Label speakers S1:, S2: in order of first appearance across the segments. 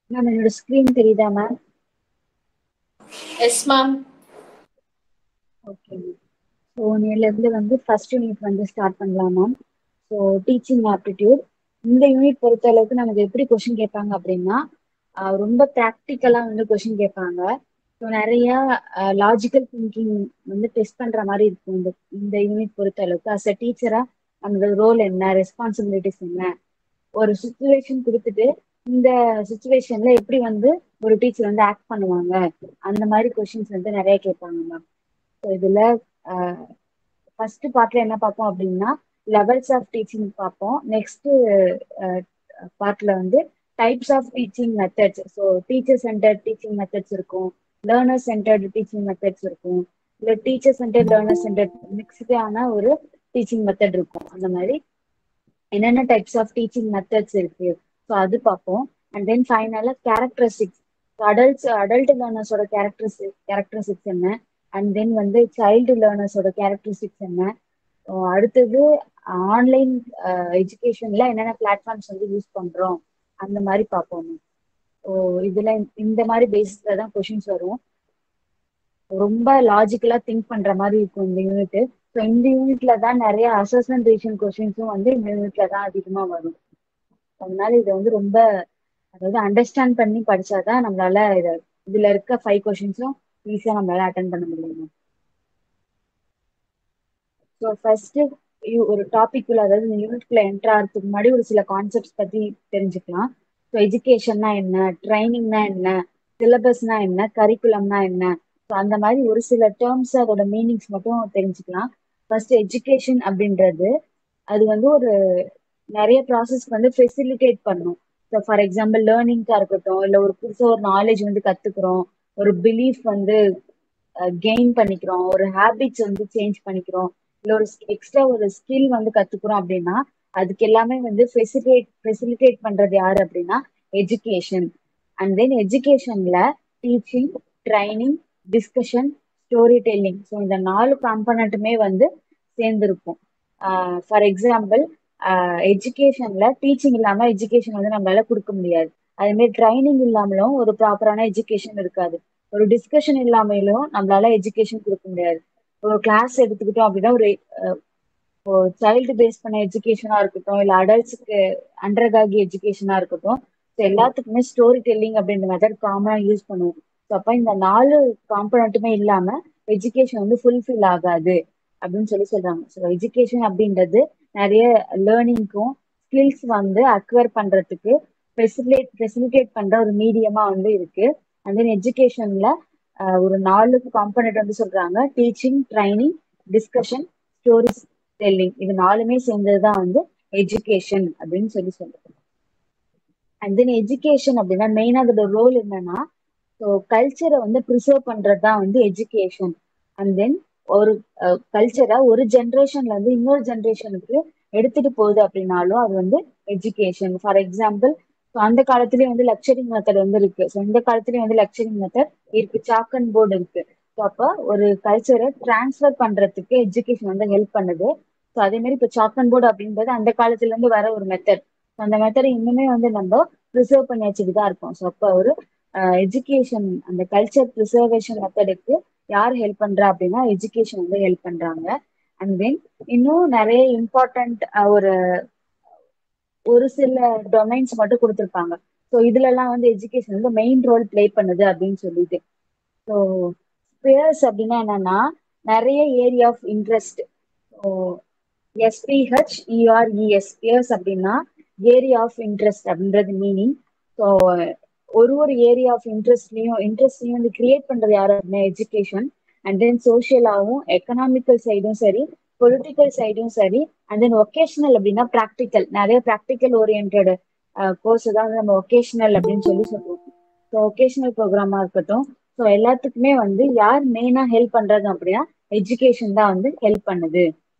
S1: Ma'am என்னோட screen தெரியுதா ma'am?
S2: Yes ma'am.
S1: Okay ma'am. So நேர்லேருந்து வந்து ஃபர்ஸ்ட் யூனிட் வந்து ஸ்டார்ட் பண்ணலாம் மேம். ஸோ டீச்சிங் ஆப்டிடியூட் இந்த யூனிட் பொறுத்த அளவுக்கு நமக்கு எப்படி கொஷின் கேட்பாங்க அப்படின்னா ரொம்ப ப்ராக்டிக்கலாக வந்து கொஷின் கேட்பாங்க. ஸோ நிறைய லாஜிக்கல் திங்கிங் வந்து டெஸ்ட் பண்ணுற மாதிரி இருக்கும் இந்த இந்த யூனிட் பொறுத்த அளவுக்கு. அஸ் அ டீச்சராக நம்மளோட ரோல் என்ன, ரெஸ்பான்சிபிலிட்டிஸ் என்ன, ஒரு சுச்சுவேஷன் கொடுத்துட்டு இந்த சுச்சுவேஷன்ல எப்படி வந்து ஒரு டீச்சர் வந்து ஆக்ட் பண்ணுவாங்க, அந்த மாதிரி கொஷின்ஸ் வந்து நிறைய கேட்பாங்க மேம். ஸோ இதுல ஃபர்ஸ்ட் பார்ட்ல என்ன பார்ப்போம் அப்படின்னா லெவல்ஸ் ஆஃப் டீச்சிங் பார்ப்போம். நெக்ஸ்ட் பார்ட்ல வந்து types of teaching methods. So teacher centred teaching methods இருக்கும், லேர்னர் சென்டர்ட் டீச்சிங் மெத்தட்ஸ் இருக்கும், இல்லை டீச்சர் சென்டர்ட் லேர்னர் சென்டர்ட் மிக்ஸ்டான ஒரு டீச்சிங் மெத்தட் இருக்கும். அந்த மாதிரி என்னென்ன டைப்ஸ் ஆஃப் டீச்சிங் மெத்தட்ஸ் இருக்கு, ஸோ அது பார்ப்போம். அண்ட் தென் ஃபைனலாக கேரக்டரிஸ்டிக்ஸ், அடல்ட் லேர்னர்ஸோட கேரக்டரிஸ்டிக்ஸ் என்ன, அண்ட் தென் வந்து சைல்டு லேர்னர்ஸோட கேரக்டரிஸ்டிக்ஸ் என்ன, அடுத்தது ஆன்லைன் எஜுகேஷன்ல என்னென்ன பிளாட்ஃபார்ம்ஸ் வந்து யூஸ் பண்றோம், அந்த மாதிரி பார்ப்போம். ஸோ இதுல இந்த மாதிரி பேசிஸ்ல தான் கொஷின்ஸ் வரும். ரொம்ப லாஜிக்கலா திங்க் பண்ற மாதிரி இருக்கும் இந்த யூனிட். ஸோ இந்த யூனிட்ல தான் நிறைய அசஸ்மெண்ட் ரீஜன் கொஷின்ஸும் வந்து இந்த யூனிட்ல தான் அதிகமா வரும். அதனால இதை வந்து ரொம்ப, அதாவது அண்டர்ஸ்டாண்ட் பண்ணி படிச்சாதான் நம்மளால இதுல இருக்க 5 கொஷின்ஸும் ஈஸியா நம்மளால அட்டன் பண்ண முடியும். ஸோ ஃபர்ஸ்ட் ஒரு டாபிக்குள்ள, அதாவது இந்த யூனிட்குள்ள என்டர் ஆகிறதுக்கு முன்னாடி ஒரு சில கான்செப்ட்ஸ் பத்தி தெரிஞ்சுக்கலாம். ஸோ எஜுகேஷன்னா என்ன, ட்ரைனிங்னா என்ன, சிலபஸ்னா என்ன, கரிக்குலம்னா என்ன, ஸோ அந்த மாதிரி ஒரு சில டேர்ம்ஸ் அதோட மீனிங்ஸ் மட்டும் தெரிஞ்சுக்கலாம். ஃபர்ஸ்ட் எஜுகேஷன் அப்படின்றது அது வந்து ஒரு நிறைய ப்ராசஸ்க்கு வந்து ஃபெசிலிட்டேட் பண்ணும். ஸோ ஃபார் எக்ஸாம்பிள் லேர்னிங்காக இருக்கட்டும், இல்லை ஒரு புதுசாக ஒரு நாலேஜ் வந்து கற்றுக்குறோம், ஒரு பிலீஃப் வந்து கெயின் பண்ணிக்கிறோம், ஒரு ஹேபிட்ஸ் வந்து சேஞ்ச் பண்ணிக்கிறோம், இல்லை ஒரு எக்ஸ்ட்ரா ஒரு ஸ்கில் வந்து கற்றுக்குறோம் அப்படின்னா அதுக்கு எல்லாமே வந்து ஃபெசிலிட்டேட் பண்ணுறது யாரு அப்படின்னா எஜுகேஷன். அண்ட் தென் எஜுகேஷன்ல teaching, training, discussion, story telling, so இந்த 4 காம்பனண்ட்டுமே வந்து சேர்ந்துருக்கும். ஃபார் எக்ஸாம்பிள் எஜுகேஷன்ல டீச்சிங் இல்லாம எஜுகேஷன் வந்து நம்மளால கொடுக்க முடியாது. அதே மாதிரி ட்ரைனிங் இல்லாமலும் ஒரு ப்ராப்பரான எஜுகேஷன் இருக்காது. ஒரு டிஸ்கஷன் இல்லாமலும் நம்மளால எஜுகேஷன் கொடுக்க முடியாது. ஒரு கிளாஸ் எடுத்துக்கிட்டோம் அப்படின்னா ஒரு சைல்டு பேஸ் பண்ண எஜுகேஷனா இருக்கட்டும், இல்ல அடல்ட்ஸுக்கு அண்டர்காகி எஜுகேஷனா இருக்கட்டும், ஸோ எல்லாத்துக்குமே ஸ்டோரி டெல்லிங் அப்படின்ற மெத்தட் காமனா யூஸ் பண்ணுவோம். ஸோ அப்ப இந்த 4 காம்பனண்ட்டுமே இல்லாம எஜுகேஷன் வந்து ஃபுல்ஃபில் ஆகாது அப்படின்னு சொல்றாங்க. ஸோ எஜுகேஷன் அப்படின்றது நிறைய லேர்னிங்க்கும் ஸ்கில்ஸ் வந்து அக்வயர் பண்றதுக்கு ஃபெசிலிட்டேட் பண்ற ஒரு மீடியமா வந்து இருக்கு. அண்ட் தென் எஜுகேஷன்ல ஒரு 4 காம்பனண்ட் வந்து சொல்றாங்க: teaching, training, discussion, stories telling. இது 4மே சேர்ந்ததுதான் வந்து எஜுகேஷன் அப்படின்னு சொல்றோம். அண்ட் தென் எஜுகேஷன் அப்படின்னா மெயினா அதோட ரோல் என்னன்னா, ஸோ கல்ச்சரை வந்து ப்ரிசர்வ் பண்றது தான் வந்து எஜுகேஷன். அண்ட் தென் ஒரு கல்ச்சரை ஒரு ஜென்ரேஷன்ல இருந்து இன்னொரு ஜென்ரேஷனுக்கு எடுத்துட்டு போகுது அப்படின்னாலும் அது வந்து எஜுகேஷன். ஃபார் எக்ஸாம்பிள் அந்த காலத்திலயும் வந்து லெக்சரிங் மெத்தட் வந்து இருக்கு. ஸோ இந்த காலத்திலயும் வந்து லெக்சரிங் மெத்தட் இருக்கு, சாக் அண்ட் போர்டு இருக்கு. ஸோ அப்போ ஒரு கல்ச்சரை டிரான்ஸ்ஃபர் பண்றதுக்கு எஜுகேஷன் வந்து ஹெல்ப் பண்ணுது. ஸோ அதே மாதிரி இப்போ சாக் அண்ட் போர்டு அப்படின்றது அந்த காலத்துல இருந்து வர ஒரு மெத்தட். அந்த மெத்தட் இன்னுமே வந்து நம்ம ப்ரிசர்வ் பண்ணி வச்சுட்டு தான் இருக்கோம். ஸோ அப்போ ஒரு எஜுகேஷன், அந்த கல்ச்சர் ப்ரிசர்வேஷன் மெத்தடுக்கு யார் ஹெல்ப் பண்றா அப்படின்னா எஜுகேஷன் வந்து ஹெல்ப் பண்றாங்க. அண்ட் தென் இன்னும் நிறைய இம்பார்ட்டன்ட் ஒரு சில டொமைன்ஸ் மட்டும் கொடுத்துருப்பாங்க. ஸோ இதுல எல்லாம் வந்து எஜுகேஷன் வந்து மெயின் ரோல் பிளே பண்ணுது அப்படின்னு சொல்லிட்டு. ஸோ ஸ்பியர்ஸ் அப்படின்னா என்னன்னா நிறைய area of interest. So SPHERES spheres அப்படின்னா ஏரியா ஆஃப் இன்ட்ரெஸ்ட் அப்படின்றது மீனிங். ஸோ ஒரு ஏரியா ஆஃப் இன்ட்ரெஸ்ட்லயும் வந்து கிரியேட் பண்றது யாரு அப்படின்னா எஜுகேஷன். அண்ட் தென் சோஷியலாகவும் எக்கனாமிக்கல் சைடும் சரி, பொலிட்டிக்கல் சைடும் சரி, அண்ட் தென் ஒகேஷனல் அப்படின்னா ப்ராக்டிக்கல், நிறைய ப்ராக்டிக்கல் ஓரியன்ட் கோர்ஸ் தான் வந்து நம்ம ஒகேஷனல் அப்படின்னு சொல்லுவோம். ஸோ ஒகேஷனல் ப்ரோக்ராமா இருக்கட்டும், ஸோ எல்லாத்துக்குமே வந்து யார் மெயினா ஹெல்ப் பண்றது அப்படின்னா எஜுகேஷன் தான் வந்து ஹெல்ப் பண்ணுது.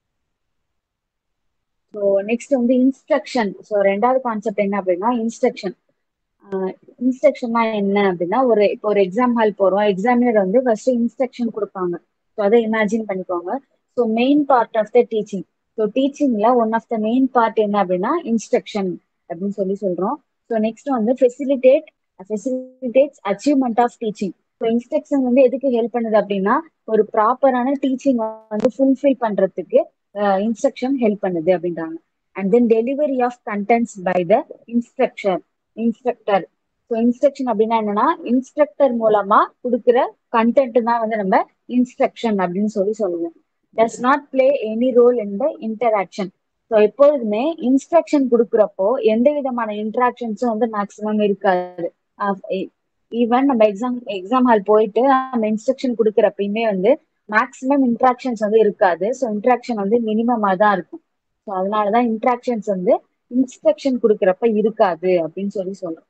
S1: ஸோ நெக்ஸ்ட் வந்து இன்ஸ்ட்ரக்ஷன். ஸோ ரெண்டாவது கான்செப்ட் என்ன அப்படின்னா இன்ஸ்ட்ரக்ஷன். இன்ஸ்ட்ரக்ஷன்னா என்ன அப்படின்னா இப்போ ஒரு எக்ஸாம் ஹால் போறோம், எக்ஸாமினர் வந்து ஃபர்ஸ்ட் இன்ஸ்ட்ரக்ஷன் கொடுப்பாங்க. ஸோ அதை இமேஜின் பண்ணிக்கோங்க. So main part of the teaching. So டீச்சிங்ல one of the main part என்ன அப்படின்னா இன்ஸ்ட்ரக்ஷன் அப்படின்னு சொல்றோம். ஸோ நெக்ஸ்ட் வந்து facilitate facilitates achievement of teaching. So instruction வந்து எதுக்கு ஹெல்ப் பண்ணுது அப்படின்னா ஒரு ப்ராப்பரான டீச்சிங் வந்து ஃபுல்ஃபில் பண்றதுக்கு இன்ஸ்ட்ரக்ஷன் ஹெல்ப் பண்ணுது அப்படின்றாங்க. And then delivery of contents by the instructor. So instruction அப்படின்னா என்னன்னா இன்ஸ்ட்ரக்டர் மூலமா கொடுக்குற கண்டென்ட் தான் வந்து நம்ம இன்ஸ்ட்ரக்ஷன் அப்படின்னு சொல்லுவோம். Does not play any role in the interaction. So எப்பொழுதுமே இன்ஸ்ட்ரக்ஷன் கொடுக்குறப்போ எந்த விதமான இன்டராக்ஷன்ஸும் வந்து மேக்சிமம் இருக்காது. ஈவன் நம்ம எக்ஸாம் ஹால் போயிட்டு நம்ம இன்ஸ்ட்ரக்ஷன் கொடுக்குறப்பயுமே வந்து மேக்சிமம் இன்ட்ராக்ஷன்ஸ் வந்து இருக்காது. ஸோ இன்ட்ராக்ஷன் வந்து மினிமமா தான் இருக்கும். ஸோ அதனாலதான் இன்ட்ராக்ஷன்ஸ் வந்து இன்ஸ்ட்ரக்ஷன் கொடுக்குறப்ப இருக்காது அப்படின்னு சொல்றோம்.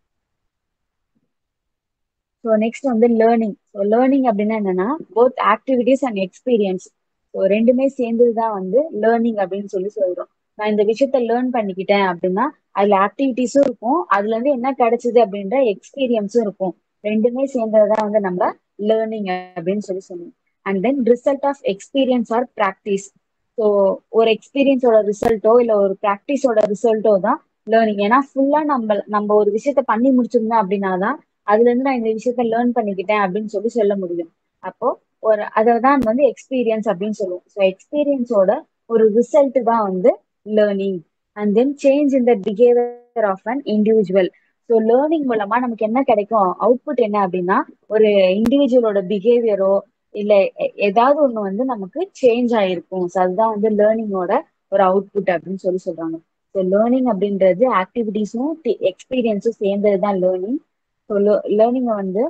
S1: ஸோ நெக்ஸ்ட் வந்து லேர்னிங். ஸோ லேர்னிங் அப்படின்னா என்னன்னா both activities and experience. So ரெண்டுமே சேர்ந்ததுதான் வந்து லேர்னிங் அப்படின்னு சொல்றோம். நான் இந்த விஷயத்த லேர்ன் பண்ணிக்கிட்டேன் அப்படின்னா அதுல ஆக்டிவிட்டிஸும் இருக்கும், அதுல இருந்து என்ன கிடைச்சது அப்படின்ற எக்ஸ்பீரியன்ஸும் இருக்கும். ரெண்டுமே சேர்ந்ததுதான் வந்து நம்ம லேர்னிங் அப்படின்னு சொல்லுவோம். And then result of experience or practice. So ஒரு எக்ஸ்பீரியன்ஸோட ரிசல்ட்டோ இல்ல ஒரு ப்ராக்டிஸோட ரிசல்ட்டோ தான் லேர்னிங். ஏன்னா ஃபுல்லா நம்ம ஒரு விஷயத்த பண்ணி முடிச்சிருந்தோம் அப்படின்னாதான் அதுல இருந்து நான் இந்த விஷயத்த லேர்ன் பண்ணிக்கிட்டேன் அப்படின்னு சொல்ல முடியும். அப்போ அதான் வந்து எக்ஸ்பீரியன்ஸ் அப்படின்னு சொல்லுவோம். ஸோ எக்ஸ்பீரியன்ஸோட ஒரு ரிசல்ட் தான் வந்து learning. And then change in the behaviour of an individual. So learning மூலமா நமக்கு என்ன கிடைக்கும், அவுட்புட் என்ன அப்படின்னா ஒரு இண்டிவிஜுவலோட பிஹேவியரோ இல்ல ஏதாவது ஒண்ணு வந்து நமக்கு சேஞ்ச் ஆயிருக்கும். ஸோ அதுதான் வந்து லேர்னிங்கோட ஒரு அவுட்புட் அப்படின்னு சொல்றாங்க. ஸோ லேர்னிங் அப்படின்றது ஆக்டிவிட்டிஸும் எக்ஸ்பீரியன்ஸும் சேர்ந்ததுதான் லேர்னிங். ஸோ லேர்னிங்கை வந்து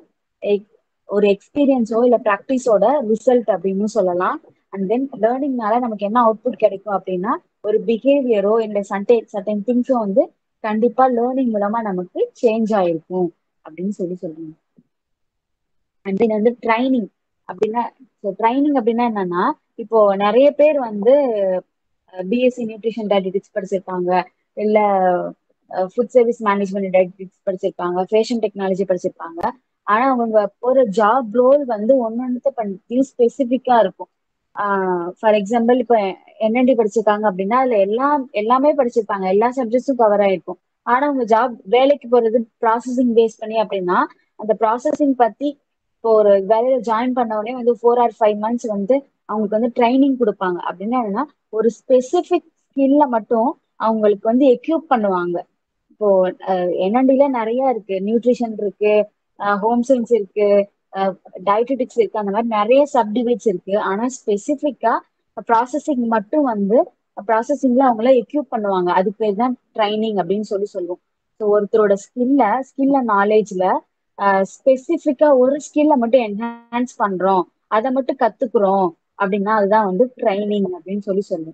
S1: ஒரு எக்ஸ்பீரியன்ஸோ இல்ல ப்ராக்டிஸோட ரிசல்ட் அப்படின்னு சொல்லலாம். அண்ட் தென் லேர்னிங்னால நமக்கு என்ன அவுட்புட் கிடைக்கும் அப்படின்னா ஒரு பிஹேவியரோ இல்ல சர்டன் திங்ஸோ வந்து கண்டிப்பா லேர்னிங் மூலமா நமக்கு சேஞ்ச் ஆயிருக்கும் அப்படின்னு சொல்றாங்க. அண்ட் தென் வந்து ட்ரைனிங் அப்படின்னா என்னன்னா இப்போ நிறைய பேர் வந்து பிஎஸ்சி நியூட்ரிஷன் டயட்டிக்ஸ் படிச்சிருப்பாங்க, இல்ல ஃபுட் சர்வீஸ் மேனேஜ்மெண்ட் டயட்டிக்ஸ் படிச்சிருப்பாங்க, ஃபேஷன் டெக்னாலஜி படிச்சிருப்பாங்க. ஆனா அவங்க போற ஜாப் ரோல் வந்து ஒன்னொன்னு பண்ணி ஸ்பெசிபிக்கா இருக்கும். ஃபார் எக்ஸாம்பிள் இப்ப என்என்டி படிச்சிருக்காங்க அப்படின்னா அதுல எல்லாமே படிச்சிருப்பாங்க, எல்லா சப்ஜெக்ட்ஸும் கவர் ஆயிருக்கும். ஆனா அவங்க வேலைக்கு போறது ப்ராசஸிங் பேஸ் பண்ணி அப்படின்னா அந்த ப்ராசஸிங் பத்தி இப்போ ஒரு வேலையில ஜாயின் பண்ண உடனே வந்து 4 or 5 months வந்து அவங்களுக்கு வந்து ட்ரைனிங் கொடுப்பாங்க. அப்படின்னா என்னன்னா ஒரு ஸ்பெசிபிக் ஸ்கில்ல மட்டும் அவங்களுக்கு வந்து எக்யூப் பண்ணுவாங்க. இப்போ என்என்டில நிறைய இருக்கு, நியூட்ரிஷன் இருக்கு, ஹோம் சயின்ஸ் இருக்கு, டயட்டடிக்ஸ் இருக்கு, அந்த மாதிரி நிறைய சப்டிவைட்ஸ் இருக்கு. ஆனா ஸ்பெசிபிக்கா ப்ராசஸிங் மட்டும் வந்து ப்ராசஸிங்ல அவங்கள எக்யூப் பண்ணுவாங்க. அதுக்கு பேர் தான் ட்ரைனிங் அப்படின்னு சொல்லுவோம். ஸோ ஒருத்தரோட ஸ்கில்ல நாலேஜ்ல ஸ்பெசிபிக்கா ஒரு ஸ்கில்ல மட்டும் என்ஹான்ஸ் பண்றோம், அதை மட்டும் கத்துக்கிறோம் அப்படின்னா அதுதான் வந்து ட்ரைனிங் அப்படின்னு சொல்லுவோம்.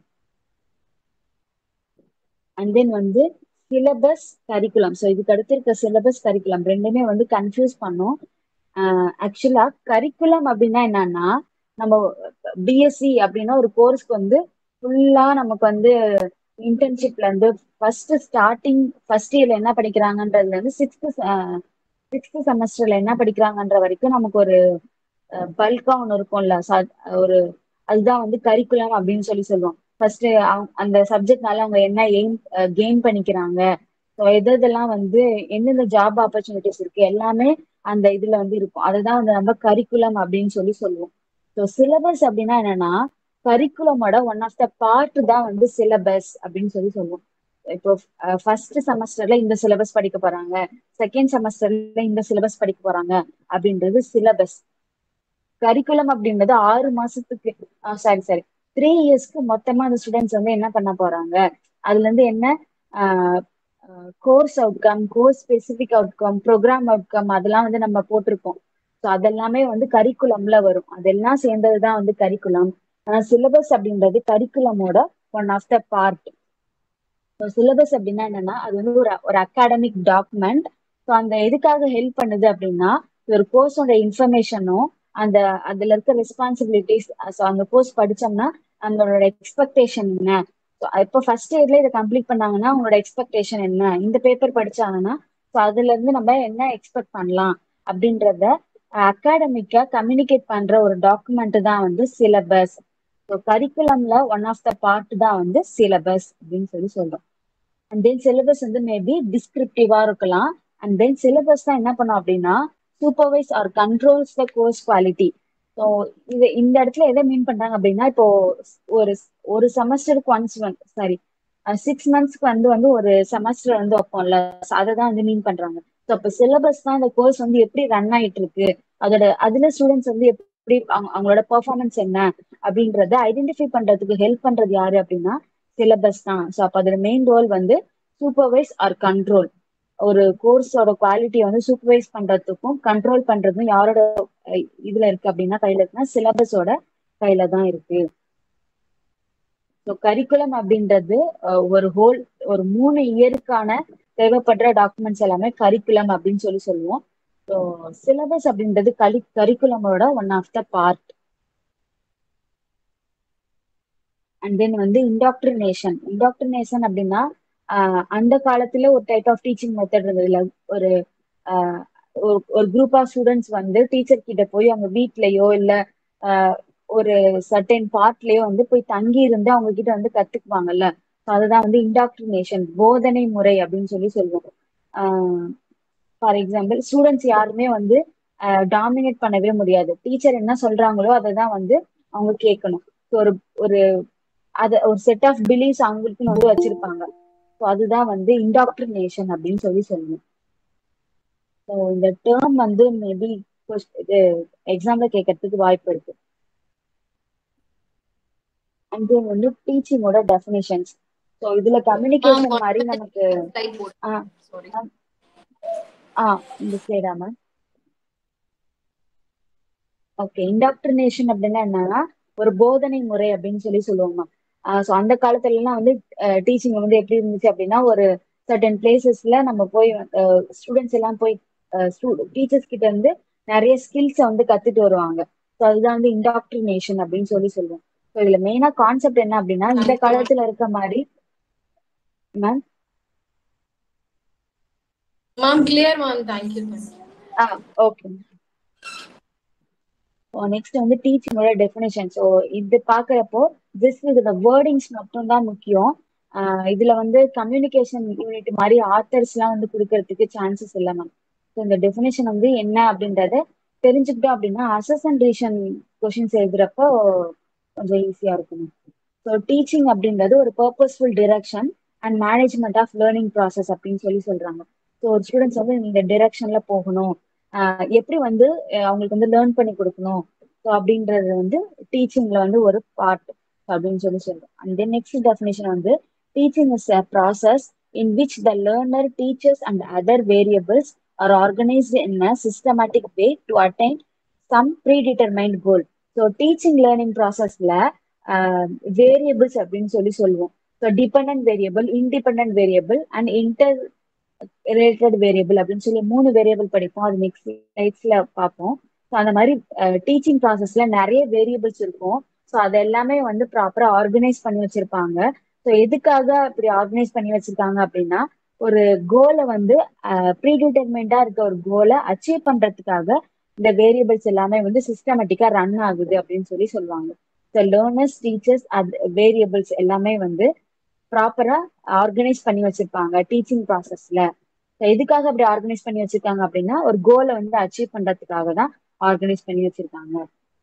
S1: அண்ட் தென் வந்து சிலபஸ் கரிக்குலம். ஸோ இதுக்கு அடுத்து இருக்க சிலபஸ் கரிக்குலம் ரெண்டுமே வந்து கன்ஃபியூஸ் பண்ணும். ஆக்சுவலா கரிக்குலம் அப்படின்னா என்னன்னா நம்ம பிஎஸ்சி அப்படின்னா ஒரு கோர்ஸ்க்கு வந்து ஃபுல்லா நமக்கு வந்து இன்டர்ன்ஷிப்ல இருந்து ஃபர்ஸ்ட் இயர்ல என்ன படிக்கிறாங்கன்றதுல இருந்து சிக்ஸ்த் செமஸ்டர்ல என்ன படிக்கிறாங்கன்ற வரைக்கும் நமக்கு ஒரு பல்கா ஒன்று இருக்கும்ல, ஒரு அதுதான் வந்து கரிக்குலம் அப்படின்னு சொல்லுவோம். ஃபர்ஸ்ட் அந்த சப்ஜெக்ட்னால அவங்க என்ன கெயின் பண்ணிக்கிறாங்க, எதெல்லாம் வந்து எந்தெந்த ஜாப் ஆப்பர்ச்சுனிட்டிஸ் இருக்கு எல்லாமே அந்த இதுல வந்து இருக்கும். அதுதான் வந்து நம்ம கரிக்குலம் அப்படின்னு சொல்லுவோம். ஸோ சிலபஸ் அப்படின்னா என்னன்னா கரிக்குலமோட ஒன் ஆஃப் த பார்ட் தான் வந்து சிலபஸ் அப்படின்னு சொல்லுவோம். இப்போ ஃபர்ஸ்ட் செமஸ்டர்ல இந்த சிலபஸ் படிக்க போறாங்க, செகண்ட் செமஸ்டர்ல இந்த சிலபஸ் படிக்க போறாங்க அப்படின்றது சிலபஸ். கரிக்குலம் அப்படின்றது 6 மாசத்துக்கு சாரி 3 இயர்ஸ்க்கு மொத்தமா அந்த ஸ்டூடெண்ட்ஸ் வந்து என்ன பண்ண போறாங்க, அதுல இருந்து என்ன course outcome, course specific outcome, programme outcome அதெல்லாம் வந்து நம்ம போட்டிருக்கோம். ஸோ அதெல்லாமே வந்து கரிக்குலம்ல வரும். அதெல்லாம் சேர்ந்ததுதான் வந்து கரிக்குலம். ஆனா சிலபஸ் அப்படின்றது கரிக்குலமோட one of the part. Syllabus அப்படின்னா என்னன்னா அது வந்து ஒரு அகாடமிக் டாக்குமெண்ட். ஸோ அந்த எதுக்காக ஹெல்ப் பண்ணுது அப்படின்னா ஒரு கோர்ஸோட இன்ஃபர்மேஷனும் அதுல இருக்க ரெஸ்பான்சிபிலிட்டிஸ், அந்த கோர்ஸ் படிச்சோம்னா நம்மளோட எக்ஸ்பெக்டேஷன் என்ன, இப்போ ஃபர்ஸ்ட் இயர்ல இதை கம்ப்ளீட் பண்ணாங்கன்னா அவங்களோட எக்ஸ்பெக்டேஷன் என்ன, இந்த பேப்பர் படிச்சாங்கன்னா ஸோ அதுல இருந்து நம்ம என்ன எக்ஸ்பெக்ட் பண்ணலாம் அப்படின்றத அகாடமிக்கா கம்யூனிகேட் பண்ற ஒரு டாக்குமெண்ட் தான் வந்து சிலபஸ். ஸோ கரிக்குலம்ல ஒன் ஆஃப் த பார்ட் தான் வந்து சிலபஸ் அப்படின்னு சொல்றோம். அண்ட் தென் சிலபஸ் வந்து மேபி டிஸ்கிரிப்டிவா இருக்கலாம், அண்ட் தென் சிலபஸ் தான் என்ன பண்ணும் அப்படின்னா supervise or controls the course quality. So இது இந்த இடத்துல எதை மீன் பண்றாங்க அப்படின்னா, இப்போ ஒரு ஒரு செமஸ்டருக்கு ஒன்ஸ் வந்து சாரி 6 மந்த்ஸ்க்கு வந்து வந்து ஒரு செமஸ்டர் வந்து வைப்போம்ல, அதை தான் வந்து மீன் பண்றாங்க. ஸோ அப்போ சிலபஸ் தான் அந்த கோர்ஸ் வந்து எப்படி ரன் ஆயிட்டு இருக்கு, அதுல ஸ்டூடெண்ட்ஸ் வந்து எப்படி அவங்களோட பெர்ஃபார்மன்ஸ் என்ன அப்படின்றத ஐடென்டிஃபை பண்றதுக்கு ஹெல்ப் பண்றது யாரு அப்படின்னா சிலபஸ் தான். ஸோ அப்போ அதோட மெயின் ரோல் வந்து சூப்பர்வைஸ் ஆர் கண்ட்ரோல். ஒரு கோர்ஸோட குவாலிட்டியை வந்து சூப்பர்வைஸ் பண்றதுக்கும் கண்ட்ரோல் பண்றதும் யாரோட இதுல இருக்கு அப்படின்னா கையில இருக்குன்னா சிலபஸோட கையில தான் இருக்கு. ஸோ கரிக்குலம் அப்படின்றது ஒரு 3 இயருக்கான தேவைப்படுற டாக்குமெண்ட்ஸ் எல்லாமே கரிக்குலம் அப்படின்னு சொல்லுவோம். ஸோ சிலபஸ் அப்படின்றது கரிக்குலமோட one of the part. And then வந்து இண்டாக்ட்ரினேஷன் அப்படின்னா அந்த காலத்துல ஒரு டைப் ஆஃப் டீச்சிங் மெத்தட் இருந்ததுல, ஒரு ஒரு குரூப் ஆஃப் ஸ்டூடெண்ட்ஸ் வந்து டீச்சர் கிட்ட போய் அவங்க வீட்லயோ இல்ல ஒரு சர்டன் பார்ட்லயோ வந்து போய் தங்கி இருந்து அவங்க கிட்ட வந்து கத்துக்குவாங்கல்ல. அதுதான் வந்து இண்டாக்ட்ரினேஷன், போதனை முறை அப்படின்னு சொல்லுவோம். ஃபார் எக்ஸாம்பிள் ஸ்டூடெண்ட்ஸ் யாருமே வந்து டாமினேட் பண்ணவே முடியாது. டீச்சர் என்ன சொல்றாங்களோ அதை தான் வந்து அவங்க கேட்கணும். ஒரு ஒரு ஒரு செட் ஆஃப் பிலீஃப்ஸ் அவங்களுக்குன்னு வந்து வச்சிருப்பாங்க. ஸோ அதுதான் வந்து இண்டாக்ட்ரினேஷன் அப்படின்னு சொல்லுவோம். ஸோ இந்த டேர்ம் வந்து மேபி இது எக்ஸாம்ல கேட்கறதுக்கு வாய்ப்பு இருக்கு. அண்ட் தென் வந்து டீச்சிங்கோட டெஃபினிஷன்ஸ். ஸோ இதுல கம்யூனிகேஷன் மாதிரி நமக்கு இந்த ஸ்லைடா மேம்? ஓகே, இண்டாக்ட்ரினேஷன் அப்படின்னா என்னன்னா ஒரு போதனை முறை அப்படின்னு சொல்லுவோம் மேம். ஸோ அந்த காலத்துல எல்லாம் வந்து டீச்சிங் வந்து எப்படி இருந்துச்சு அப்படின்னா, ஒரு சர்டன் பிளேசஸ்ல நம்ம போய் ஸ்டூடெண்ட்ஸ் எல்லாம் போய் டீச்சர்ஸ் கிட்ட இருந்து நிறைய ஸ்கில்ஸை வந்து கத்துட்டு வருவாங்க. ஸோ அதுதான் வந்து இண்டாக்ட்ரினேஷன் அப்படின்னு சொல்லுவோம். ஸோ இதுல மெயினா கான்செப்ட் என்ன அப்படின்னா, இந்த காலத்துல இருக்க மாதிரி ma'am.
S2: Ma'am clear ma'am, thank you.
S1: Okay. Next வந்து டீச்சிங்கோட டெஃபினேஷன். ஸோ இது பாக்குறப்போ இந்த வேர்டிங்ஸ் மட்டும் தான் முக்கியம். இதுல வந்து கம்யூனிகேஷன் யூனிட் மாதிரி ஆத்தர்ஸ் எல்லாம் வந்து கொடுக்கறதுக்கு சான்சஸ் இல்லை மேம். ஸோ இந்த டெஃபினேஷன் வந்து என்ன அப்படின்றத தெரிஞ்சுக்கிட்டோம் அப்படின்னா அசஸ் அண்ட் ரீஷன் கொஸ்டின்ஸ் எழுதுறப்போ கொஞ்சம் ஈஸியா இருக்கும். ஸோ டீச்சிங் அப்படின்றது ஒரு purposeful direction and management of learning process அப்படின்னு சொல்றாங்க. ஸோ ஒரு ஸ்டூடெண்ட்ஸ் வந்து இந்த டிரெக்ஷன்ல போகணும், எப்படி வந்து அவங்களுக்கு வந்து லேர்ன் பண்ணி கொடுக்கணும், ஸோ அப்படின்றது வந்து டீச்சிங்ல வந்து ஒரு பார்ட் அப்படின்னு சொல்றோம். அண்ட் தென் நெக்ஸ்ட் டெஃபினேஷன் வந்து teaching is a process in which the learner teachers and other variables are organised in a systematic way to attain some predetermined goal. So teaching learning ப்ராசஸ்ல variables அப்படின்னு சொல்லுவோம். So dependent variable, independent variable and interrelated variable அப்படின்னு சொல்லி 3 variable படிப்போம். அது next ஸ்லைட்ஸ்ல பார்ப்போம். So அந்த மாதிரி டீச்சிங் ப்ராசஸ்ல நிறைய வேரியபிள்ஸ் இருக்கும். ஸோ அது எல்லாமே வந்து ப்ராப்பரா ஆர்கனைஸ் பண்ணி வச்சிருப்பாங்க. ஸோ எதுக்காக இப்படி ஆர்கனைஸ் பண்ணி வச்சிருக்காங்க அப்படின்னா, ஒரு கோலை வந்து ப்ரீடிட்டர்மெண்டா இருக்க ஒரு கோலை அச்சீவ் பண்றதுக்காக இந்த வேரியபிள்ஸ் எல்லாமே வந்து சிஸ்டமேட்டிக்கா ரன் ஆகுது அப்படின்னு சொல்லுவாங்க. ஸோ லேர்னர்ஸ், டீச்சர்ஸ், வேரியபிள்ஸ் எல்லாமே வந்து ப்ராப்பரா ஆர்கனைஸ் பண்ணி வச்சிருப்பாங்க டீச்சிங் ப்ராசஸ்ல. எதுக்காக அப்படி ஆர்கனைஸ் பண்ணி வச்சிருக்காங்க அப்படின்னா, ஒரு கோலை வந்து அச்சீவ் பண்றதுக்காக தான் ஆர்கனைஸ் பண்ணி வச்சிருக்காங்க.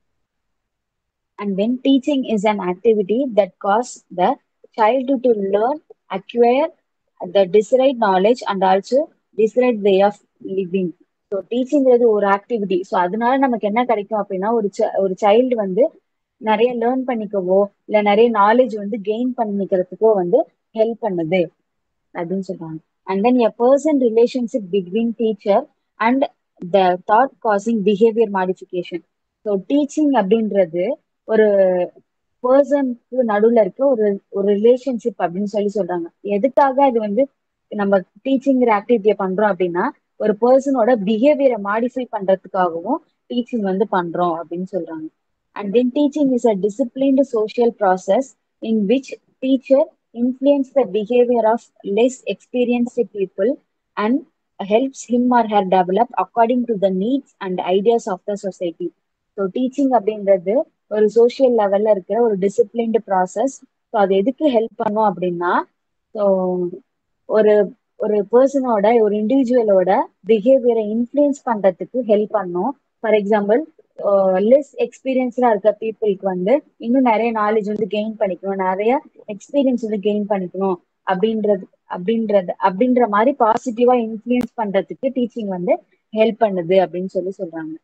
S1: And then teaching is an activity that cause the child to learn, acquire the desired knowledge and also desired way of living. So டீச்சிங்கிறது ஒரு ஆக்டிவிட்டி. ஸோ அதனால நமக்கு என்ன கிடைக்கும் அப்படின்னா, ஒரு சைல்டு வந்து நிறைய லேர்ன் பண்ணிக்கவோ இல்ல நிறைய நாலேஜ் வந்து கெயின் பண்ணிக்கிறதுக்கோ வந்து ஹெல்ப் பண்ணுது அப்படின்னு சொல்றாங்க. And then a person relationship between teacher and the taught causing behaviour modification. So teaching அப்படின்றது ஒரு பர்சனுக்கு நடுவுல இருக்க ஒரு ஒரு ரிலேஷன்ஷிப் அப்படின்னு சொல்றாங்க. எதுக்காக இது வந்து நம்ம டீச்சிங்கிற ஆக்டிவிட்டியை பண்றோம் அப்படின்னா, ஒரு பர்சனோட பிஹேவியரை மாடிஃபை பண்றதுக்காகவும் டீச்சிங் வந்து பண்றோம் அப்படின்னு சொல்றாங்க. And then teaching is a disciplined social process in which teacher influence the behavior of less experienced people and helps him or her develop according to the needs and ideas of the society. So teaching அப்படின்றது ஒரு social லெவல்ல இருக்கிற ஒரு disciplined process. So அது எதுக்கு help பண்ணும் அப்படின்னா, so ஒரு ஒரு பர்சனோட ஒரு இண்டிவிஜுவலோட பிஹேவியரை இன்ஃப்ளூயன்ஸ் பண்றதுக்கு ஹெல்ப் பண்ணும். ஃபார் எக்ஸாம்பிள், லெஸ் எக்ஸ்பீரியன்ஸ்டா இருக்க பீப்புளுக்கு வந்து இன்னும் நிறைய நாலேஜ் வந்து கெயின் பண்ணிக்கணும், நிறைய எக்ஸ்பீரியன்ஸ் வந்து கெயின் பண்ணிக்கணும் அப்படின்றது அப்படின்ற மாதிரி பாசிட்டிவா இன்ஃப்ளூயன்ஸ் பண்றதுக்கு டீச்சிங் வந்து ஹெல்ப் பண்ணுது அப்படின்னு சொல்றாங்க.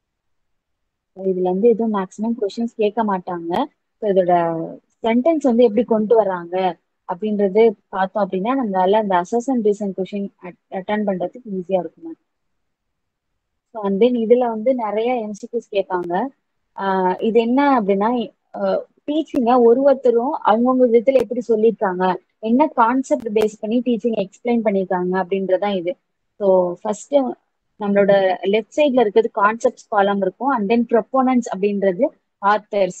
S1: இதுல வந்து எதுவும் மேக்ஸிமம் கொஸ்டின்ஸ் கேட்க மாட்டாங்க. இதோட சென்டென்ஸ் வந்து எப்படி கொண்டு வர்றாங்க அப்படின்றது பார்த்தோம் அப்படின்னா நம்மளால அந்த assess and reason question attend பண்றதுக்கு ஈஸியா இருக்கும். அண்ட் தென் இதுல வந்து நிறைய எம்சிக்யூஸ் கேட்பாங்க. இது என்ன அப்படின்னா, டீச்சிங்க ஒருத்தரும் அவங்கவுங்க விதத்துல எப்படி சொல்லியிருக்காங்க, என்ன கான்செப்ட் பேஸ் பண்ணி டீச்சிங் எக்ஸ்பிளைன் பண்ணியிருக்காங்க அப்படின்றதான் இது. ஸோ ஃபர்ஸ்ட் நம்மளோட லெஃப்ட் சைட்ல இருக்கிறது கான்செப்ட்ஸ் காலம் இருக்கும். அண்ட் தென் ப்ரொபோனன்ட்ஸ் அப்படின்றது authors.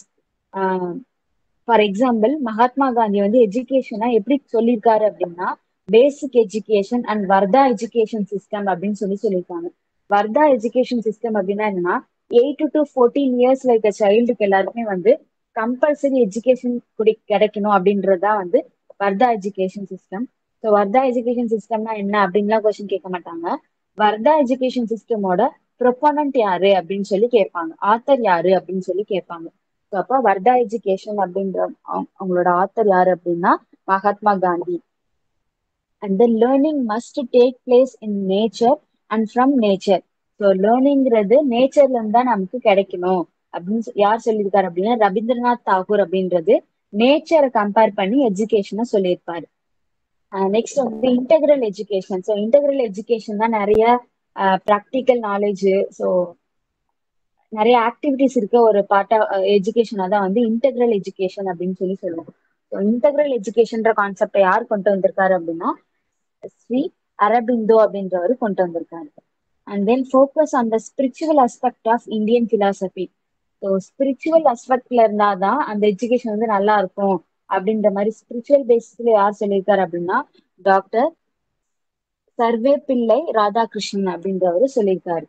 S1: For example, Mahatma Gandhi வந்து எஜுகேஷனை எப்படி சொல்லியிருக்காரு அப்படின்னா, basic education and Wardha education system அப்படின்னு சொல்லியிருக்காங்க. வர்தா எஜுகேஷன் சிஸ்டம் அப்படின்னா என்னன்னா, 8 to 14 இயர்ஸ்ல இருக்க சைல்டுக்கு எல்லாருமே வந்து கம்பல்சரி எஜுகேஷன் கிடைக்கணும் அப்படின்றதா வந்து Wardha education system. So Wardha education சிஸ்டம்னா என்ன அப்படின்லாம் கொஸ்டின் கேட்க மாட்டாங்க. வர்தா எஜுகேஷன் சிஸ்டமோட ப்ரொபோனன்ட் யாரு அப்படின்னு சொல்லி கேட்பாங்க, ஆத்தர் யாரு அப்படின்னு சொல்லி கேட்பாங்க. ஸோ அப்போ வர்தா எஜுகேஷன் அப்படின்ற அவங்களோட ஆத்தர் யாரு அப்படின்னா Mahatma Gandhi. And then learning must take place in nature and from nature. So லேர்னிங்கிறது நேச்சர்ல இருந்து தான் நமக்கு கிடைக்கணும் அப்படின்னு யார் சொல்லியிருக்காரு அப்படின்னா ரவீந்திரநாத் தாகூர் அப்படின்றது நேச்சரை கம்பேர் பண்ணி எஜுகேஷனை சொல்லியிருப்பாரு. நெக்ஸ்ட் வந்து integral education. So integral education தான் நிறைய ப்ராக்டிக்கல் நாலேஜ், ஸோ நிறைய ஆக்டிவிட்டிஸ் இருக்க ஒரு பார்ட்டா எஜுகேஷனா தான் வந்து இன்டெகிரல் எஜுகேஷன் அப்படின்னு சொல்லுவோம். ஸோ இன்டெகிரல் எஜுகேஷன்ற கான்செப்டை யார் கொண்டு வந்திருக்காரு அப்படின்னா ஸ்ரீ அரபிந்தோ அப்படின்றவர் கொண்டு வந்திருக்காரு. And then focus on the spiritual aspect of Indian philosophy. So spiritual அஸ்பெக்ட்ல இருந்தாதான் அந்த எஜுகேஷன் வந்து நல்லா இருக்கும் அப்படின்ற மாதிரி ஸ்பிரிச்சுவல் பேசிஸ்ல யார் சொல்லியிருக்காரு அப்படின்னா டாக்டர் சர்வேப்பிள்ளை ராதாகிருஷ்ணன் அப்படின்றவரு சொல்லியிருக்காரு.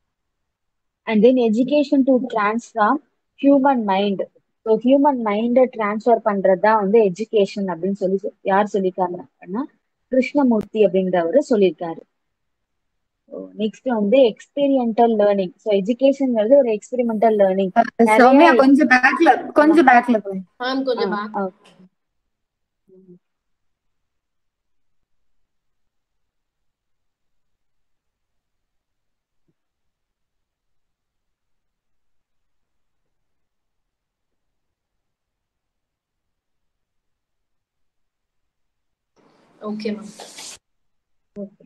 S1: And then education to transform human mind. So human மைண்டை டிரான்ஸ்ஃபர் பண்றதுதான் வந்து எஜுகேஷன் அப்படின்னு யார் சொல்லியிருக்காங்க அப்படின்னா கிருஷ்ணமூர்த்தி அப்படின்றவரு சொல்லியிருக்காரு. நெக்ஸ்ட் வந்து எக்ஸ்பீரியன்டல் லேர்னிங். ஸோ எஜுகேஷன்ங்கிறது ஒரு எக்ஸ்பெரிமெண்டல் லேர்னிங்.
S3: சௌமியா கொஞ்சம் பேக்ல போய்
S2: மேம் கொஞ்சம் பேக். Okay ma'am.
S1: ஓகே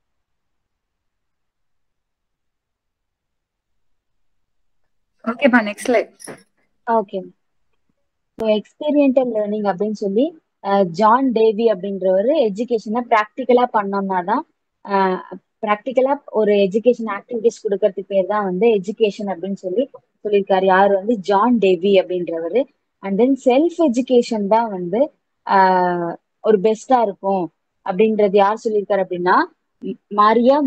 S3: ஓகேப்பா, next slide.
S1: Okay. So experiential learning அப்படின்னு சொல்லி ஜான் டேவி அப்படின்றவர் எஜுகேஷனை ப்ராக்டிக்கலா பண்ணோம்னா தான், ப்ராக்டிக்கலா ஒரு எஜுகேஷன் ஆக்டிவிட்டிஸ் கொடுக்கறதுக்கு பேர் தான் வந்து எஜுகேஷன் அப்படின்னு சொல்லியிருக்காரு. யார் வந்து ஜான் டேவி அப்படின்றவர். அண்ட் தென் செல்ஃப் எஜுகேஷன் தான் வந்து ஒரு பெஸ்டா இருக்கும் அப்படின்றது யார் சொல்லியிருக்காரு அப்படின்னா மாரியா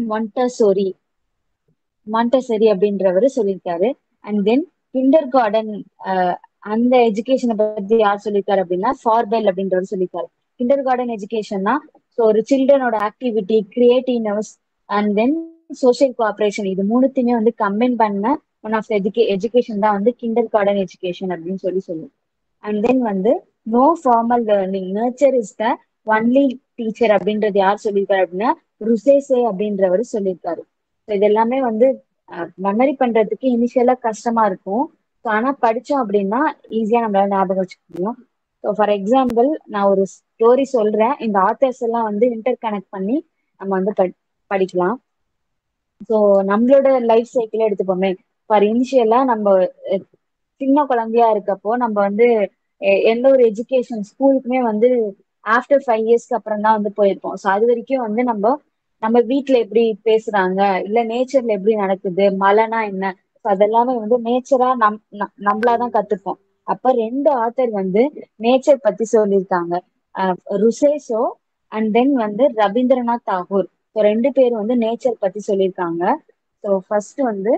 S1: மாண்டசரி அப்படின்றவரு சொல்லியிருக்காரு. அண்ட் தென் கிண்டர் கார்டன் அந்த எஜுகேஷனை பத்தி யார் சொல்லியிருக்காரு அப்படின்னா ஃபார்பெல் அப்படின்றவர் சொல்லியிருக்காரு. கிண்டர் கார்டன் எஜுகேஷன்னா ஸோ ஒரு சில்ட்ரனோட activity, creativeness and then social cooperation, இது மூணுத்தையுமே வந்து கம்பைன் பண்ண ஒன் ஆஃப் எஜுகேஷன் தான் வந்து கிண்டர் கார்டன் எஜுகேஷன் அப்படின்னு சொல்லுவோம். அண்ட் தென் வந்து no formal learning, nurture is the only teacher அப்படின்றது யார் சொல்லியிருக்காரு அப்படின்னா ருசேசே அப்படின்றவர் சொல்லியிருக்காரு. இது எல்லாமே வந்து மெமரி பண்றதுக்கு இனிஷியலா கஷ்டமா இருக்கும். ஆனா படிச்சோம் அப்படின்னா ஈஸியா நம்மளால ஞாபகம் வச்சுக்க முடியும். ஸோ ஃபார் எக்ஸாம்பிள் நான் ஒரு ஸ்டோரி சொல்றேன், இந்த ஆத்தர்ஸ் எல்லாம் வந்து இன்டர் கனெக்ட் பண்ணி நம்ம வந்து படிக்கலாம். ஸோ நம்மளோட லைஃப் சைக்கிளே எடுத்துப்போமே. ஃபார் இனிஷியலா நம்ம சின்ன குழந்தையா இருக்கப்போ நம்ம வந்து எந்த ஒரு எஜுகேஷன் ஸ்கூலுக்குமே வந்து ஆஃப்டர் 5 இயர்ஸ்க்கு அப்புறம் தான் வந்து போயிருப்போம். ஸோ அது வரைக்கும் வந்து நம்ம வீட்டுல எப்படி பேசுறாங்க, இல்ல நேச்சர்ல எப்படி நடக்குது, மழைனா என்ன, அதெல்லாமே வந்து நேச்சரா நம்மளாதான் கத்துப்போம். அப்ப 2 ஆத்தர் வந்து நேச்சர் பத்தி சொல்லியிருக்காங்க, ருசேசோ அண்ட் தென் வந்து ரவீந்திரநாத் தாகூர். ஸோ 2 பேரும் வந்து நேச்சர் பத்தி சொல்லியிருக்காங்க. ஸோ ஃபர்ஸ்ட் வந்து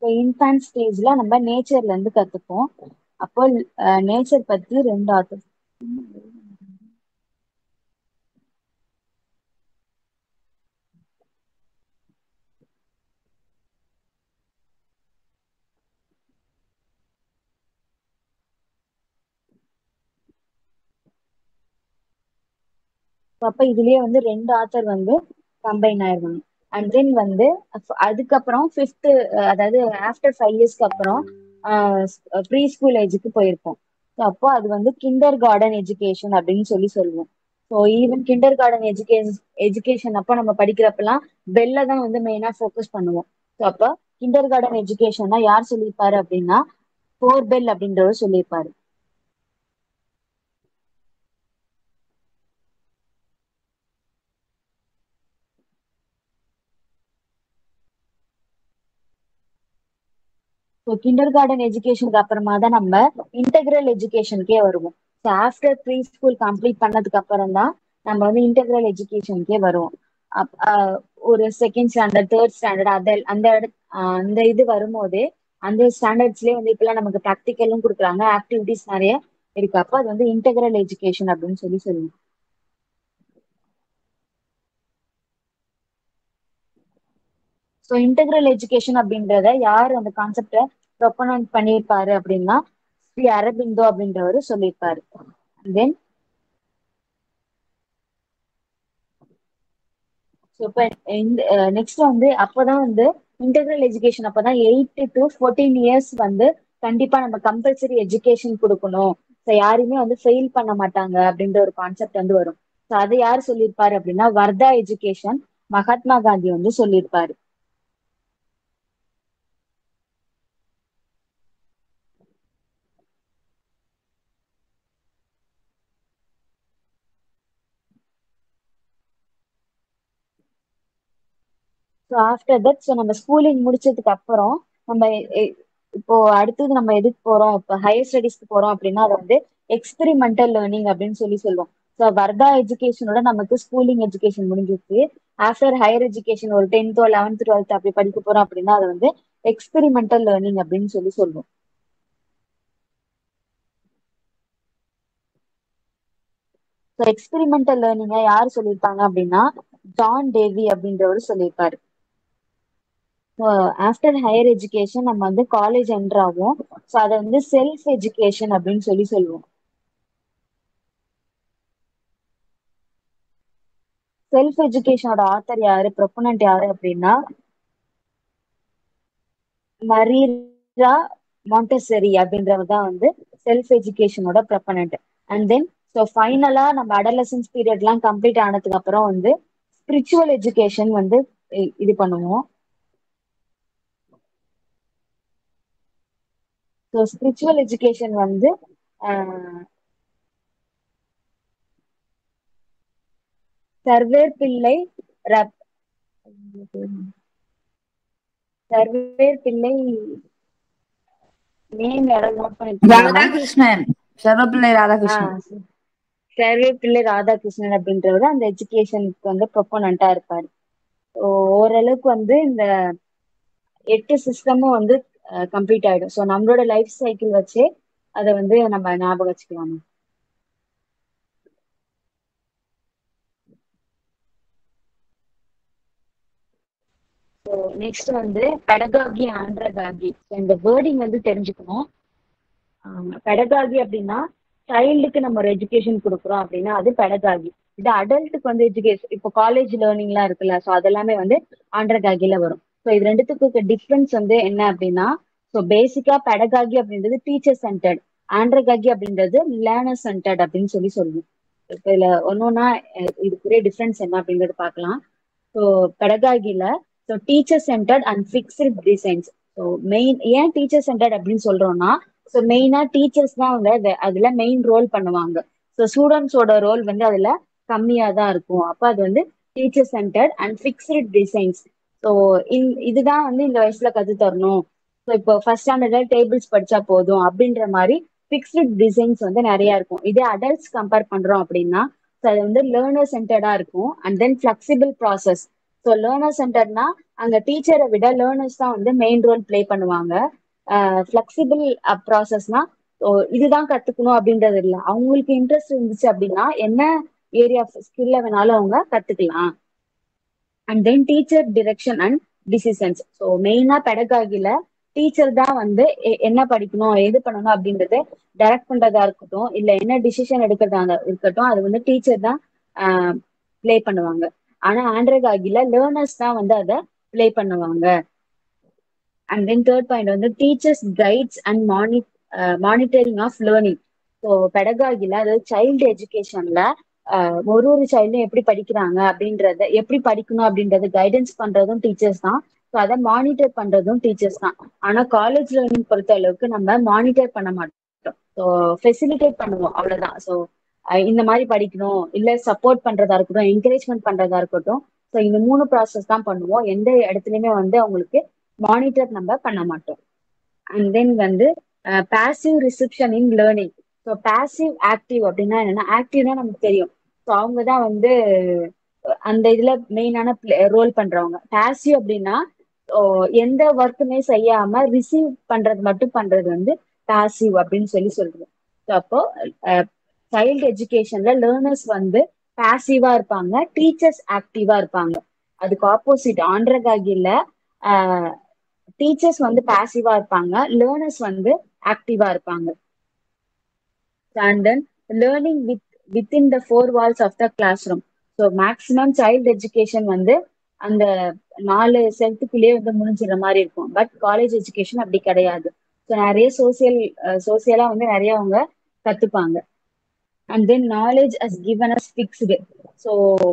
S1: இப்போ இன்ஃபேன்ட் ஸ்டேஜ்ல நம்ம நேச்சர்ல இருந்து கத்துப்போம். அப்போ நேச்சர் பத்தி 2 ஆத்தர். அப்ப இதுலயே வந்து 2 ஆத்தர் வந்து கம்பைன் ஆயிருவாங்க. அண்ட் தென் வந்து அதுக்கப்புறம் ஃபிஃப்த், அதாவது ஆஃப்டர் 5 இயர்ஸ்க்கு அப்புறம் ப்ரீ ஸ்கூல் ஏஜுக்கு போயிருப்போம். ஸோ அப்போ அது வந்து கிண்டர் கார்டன் எஜுகேஷன் அப்படின்னு சொல்லுவோம். So even kindergarten education அப்போ நம்ம படிக்கிறப்பெல்லாம் பெல்ல தான் வந்து மெயினா ஃபோக்கஸ் பண்ணுவோம். ஸோ அப்போ கிண்டர் கார்டன் எஜுகேஷன்னா யார் சொல்லியிருப்பாரு அப்படின்னா போர்பெல் அப்படின்றவர் சொல்லியிருப்பாரு. ஸோ கிண்டர் கார்டன் எஜுகேஷனுக்கு அப்புறமா தான் நம்ம இன்டெகிரல் எஜுகேஷனுக்கே வருவோம். So after preschool complete பண்ணதுக்கு அப்புறம் தான் நம்ம வந்து இன்டெகிரல் எஜுகேஷனுக்கே வருவோம். ஒரு செகண்ட் ஸ்டாண்டர்ட், தேர்ட் ஸ்டாண்டர்ட் அந்த இது வரும்போதே அந்த ஸ்டாண்டர்ட்ஸ்லயே வந்து இப்பெல்லாம் நமக்கு ப்ராக்டிக்கலும் கொடுக்குறாங்க, ஆக்டிவிட்டிஸ் நிறைய இருக்கு. அப்போ அது வந்து இன்டெகிரல் எஜுகேஷன் அப்படின்னு சொல்லுவோம். ஸோ இன்டெகிரல் எஜுகேஷன் அப்படின்றத யார் அந்த கான்செப்டை ப்ரொபனன்ட் பண்ணியிருப்பாரு அப்படின்னா ஸ்ரீ அரபிந்தோ அப்படின்றவரு சொல்லியிருப்பாரு. தென் ஸோ இப்போ இந்த நெக்ஸ்ட் வந்து அப்போதான் வந்து இன்டெகிரல் எஜுகேஷன் அப்போதான் 8 to 14 இயர்ஸ் வந்து கண்டிப்பா நம்ம கம்பல்சரி எஜுகேஷன் கொடுக்கணும். ஸோ யாருமே வந்து ஃபெயில் பண்ண மாட்டாங்க அப்படின்ற ஒரு கான்செப்ட் வந்து வரும். ஸோ அதை யார் சொல்லியிருப்பாரு அப்படின்னா வர்தா எஜுகேஷன் மகாத்மா காந்தி வந்து சொல்லியிருப்பாரு. ஸோ ஆஃப்டர் தட், ஸோ நம்ம ஸ்கூலிங் முடிச்சதுக்கு அப்புறம் நம்ம இப்போ அடுத்தது நம்ம எதுக்கு போறோம், இப்போ ஹையர் ஸ்டடிஸ்க்கு போறோம் அப்படின்னா அதை வந்து எக்ஸ்பெரிமெண்டல் லேர்னிங் அப்படின்னு சொல்லுவோம். ஸோ வர்தா எஜுகேஷனோட நமக்கு ஸ்கூலிங் எஜுகேஷன் முடிஞ்சிருக்கு. ஆஃப்டர் ஹையர் எஜுகேஷன் ஒரு 10th 11th 12th அப்படி படிக்க போறோம் அப்படின்னா அதை வந்து எக்ஸ்பெரிமெண்டல் லேர்னிங் அப்படின்னு சொல்லுவோம். ஸோ எக்ஸ்பெரிமெண்டல் லேர்னிங்கை யார் சொல்லியிருப்பாங்க அப்படின்னா ஜான் டேவி அப்படின்றவரு சொல்லியிருப்பாரு. ஆஃப்டர் ஹையர் எஜுகேஷன் நம்ம வந்து காலேஜ் என்டர் ஆகும். ஸோ அதை வந்து செல்ஃப் எஜுகேஷன் அப்படின்னு சொல்லுவோம். செல்ஃப் எஜுகேஷனோட ஆத்தர் யாரு, ப்ரொபனன்ட் யாரு அப்படின்னா மரீரா மாண்டெசரி அப்படின்றவர் தான் வந்து செல்ஃப் எஜுகேஷனோட ப்ரொபனன்ட். அண்ட் தென் ஸோ ஃபைனலா நம்ம அடலசன்ஸ் பீரியட்லாம் கம்ப்ளீட் ஆனதுக்கு அப்புறம் வந்து ஸ்பிரிச்சுவல் எஜுகேஷன் வந்து இது பண்ணுவோம். ஸோ ஸ்பிரிச்சுவல் எஜுகேஷன் வந்து சர்வேர் பிள்ளை சர்வேர் பிள்ளை நேம் யாராவது நோட் பண்ணிருக்கீங்களா?
S3: ராதாகிருஷ்ணன், சர்வப்பிள்ளை ராதாகிருஷ்ணன்.
S1: சர்வே பிள்ளை ராதாகிருஷ்ணன் அப்படின்றவர் அந்த எஜுகேஷனுக்கு வந்து ப்ரொபோனண்டா இருப்பாரு. ஓரளவுக்கு வந்து இந்த 8 சிஸ்டமும் வந்து கம்ப்ளீட் ஆயிடும். ஸோ நம்மளோட லைஃப் சைக்கிள் வச்சு அதை வந்து நம்ம ஞாபகம் வச்சுக்கலாம். ஸோ நெக்ஸ்ட் வந்து பெடகாகி ஆண்ட்ரகாகி. இந்த வேர்டிங் வந்து தெரிஞ்சுக்கணும். பெடகாகி அப்படின்னா சைல்டுக்கு நம்ம ஒரு எஜுகேஷன் கொடுக்குறோம் அப்படின்னா அது பெடகாகி. இது அடல்ட்டுக்கு வந்து எஜுகேஷன், இப்போ காலேஜ் லேர்னிங்லாம் இருக்குல்ல, ஸோ அதெல்லாமே வந்து ஆண்ட்ரகாகில வரும். ஸோ இது ரெண்டுத்துக்கு டிஃப்ரென்ஸ் வந்து என்ன அப்படின்னா, ஸோ பேசிக்கா பெடகாகி அப்படின்றது டீச்சர் சென்டர்ட், ஆண்ட்ரகாகி அப்படின்றது லேர்னர் சென்டர்ட் அப்படின்னு சொல்லுவோம். இப்போ இதுல ஒன்னொன்னா இதுக்குரிய டிஃப்ரென்ஸ் என்ன அப்படின்றது பார்க்கலாம். ஸோ பெடகாகில so teacher centred and fixed designs. So main ஏன் டீச்சர் சென்டர்ட் அப்படின்னு சொல்றோம்னா, ஸோ மெயினா டீச்சர்ஸ் தான் வந்து அதுல மெயின் ரோல் பண்ணுவாங்க. ஸோ ஸ்டூடெண்ட்ஸோட ரோல் வந்து அதுல கம்மியா தான் இருக்கும். அப்போ அது வந்து teacher centred and fixed designs. So இதுதான் வந்து இந்த வயசுல கத்து தரணும். ஸோ இப்போ ஃபர்ஸ்ட் ஸ்டாண்டர்ட்ல டேபிள்ஸ் படிச்சா போதும் அப்படின்ற மாதிரி ஃபிக்ஸ்டு டிசைன்ஸ் வந்து நிறைய இருக்கும். இதே அடல்ட்ஸ் கம்பேர் பண்றோம் அப்படின்னா ஸோ அது வந்து லேர்னர் சென்டர்டா இருக்கும். And then flexible process. So learner சென்டர்னா அங்க டீச்சரை விட லேர்னர்ஸ் தான் வந்து மெயின் ரோல் பிளே பண்ணுவாங்க. ஃபிளெக்சிபிள் ப்ராசஸ்னா இதுதான் கத்துக்கணும் அப்படின்றது இல்லை. அவங்களுக்கு இன்ட்ரெஸ்ட் இருந்துச்சு அப்படின்னா என்ன ஏரியா ஸ்கில்ல வேணாலும் அவங்க கத்துக்கலாம். And then teacher direction and decisions. So மெயினா பெடகாகில டீச்சர் தான் வந்து என்ன படிக்கணும் எது பண்ணணும் அப்படின்றது டைரக்ட் பண்றதா இருக்கட்டும், இல்ல என்ன டிசிஷன் எடுக்கிறதா இருக்கட்டும், அது வந்து டீச்சர் தான் பிளே பண்ணுவாங்க. ஆனா ஆண்ட்ரகாகில லேர்னர்ஸ் தான் வந்து அதை பிளே பண்ணுவாங்க. அண்ட் தென் தேர்ட் பாயிண்ட் வந்து teachers guides and monitoring of learning. So பெடகாகில அதாவது சைல்டு எஜுகேஷன்ல ஒரு சைல்டும் எப்படி படிக்கிறாங்க அப்படின்றத எப்படி படிக்கணும் அப்படின்றத கைடன்ஸ் பண்றதும் டீச்சர்ஸ் தான். ஸோ அதை மானிட்டர் பண்றதும் டீச்சர்ஸ் தான். ஆனா காலேஜ் லேர்னிங் பொறுத்த அளவுக்கு நம்ம மானிட்டர் பண்ண மாட்டோம், ஸோ ஃபெசிலிட்டேட் பண்ணுவோம் அவ்வளவுதான். ஸோ இந்த மாதிரி படிக்கணும், இல்ல சப்போர்ட் பண்றதா இருக்கட்டும், என்கரேஜ்மெண்ட் பண்றதா இருக்கட்டும், ஸோ இந்த 3 ப்ராசஸ் தான் பண்ணுவோம். எந்த இடத்துலயுமே வந்து அவங்களுக்கு மானிட்டர் நம்ம பண்ண மாட்டோம். அண்ட் தென் வந்து passive reception in learning. So passive active அப்படின்னா என்னன்னா, ஆக்டிவ்னா நமக்கு தெரியும், ஸோ அவங்க தான் வந்து அந்த இதுல மெயினான ரோல் பண்றவங்க. பாசிவ் அப்படின்னா எந்த ஒர்க்குமே செய்யாம ரிசீவ் பண்றது மட்டும் பண்றது வந்து பாசிவ் அப்படின்னு சொல்றது. ஸோ அப்போ சைல்டு எஜுகேஷன்ல லேர்னர்ஸ் வந்து பாசிவா இருப்பாங்க, டீச்சர்ஸ் ஆக்டிவா இருப்பாங்க. அதுக்கு ஆப்போசிட் ஆண்ட்ரகாகில டீச்சர்ஸ் வந்து பாசிவா இருப்பாங்க, லேர்னர்ஸ் வந்து ஆக்டிவா இருப்பாங்க. And then learning within the 4 walls of the classroom. So maximum child education வந்து அந்த 4 செல்ஃபுக்குள்ளேயே வந்து முடிஞ்சிட மாதிரி இருக்கும். பட் காலேஜ் எஜுகேஷன் அப்படி கிடையாது. ஸோ நிறைய சோசியலா வந்து நிறைய அவங்க கத்துப்பாங்க. And then knowledge as given as fixed. So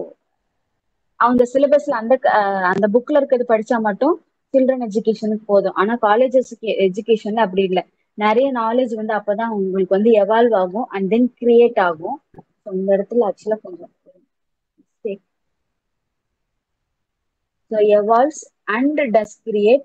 S1: அவங்க சிலபஸ்ல அந்த புக்ல இருக்கிறது படிச்சா மட்டும் சில்ட்ரன் எஜுகேஷனுக்கு போதும். ஆனா காலேஜ் எஜுகேஷன்ல அப்படி இல்லை. நிறைய நாலேஜ் வந்து அப்பதான் உங்களுக்கு வந்து எவால்வ் ஆகும் அண்ட் தென் கிரியேட் ஆகும். இந்த இடத்துல ஆக்சுவலா கொஞ்சம் எவால்வ்ஸ் அண்ட் டஸ் கிரியேட்.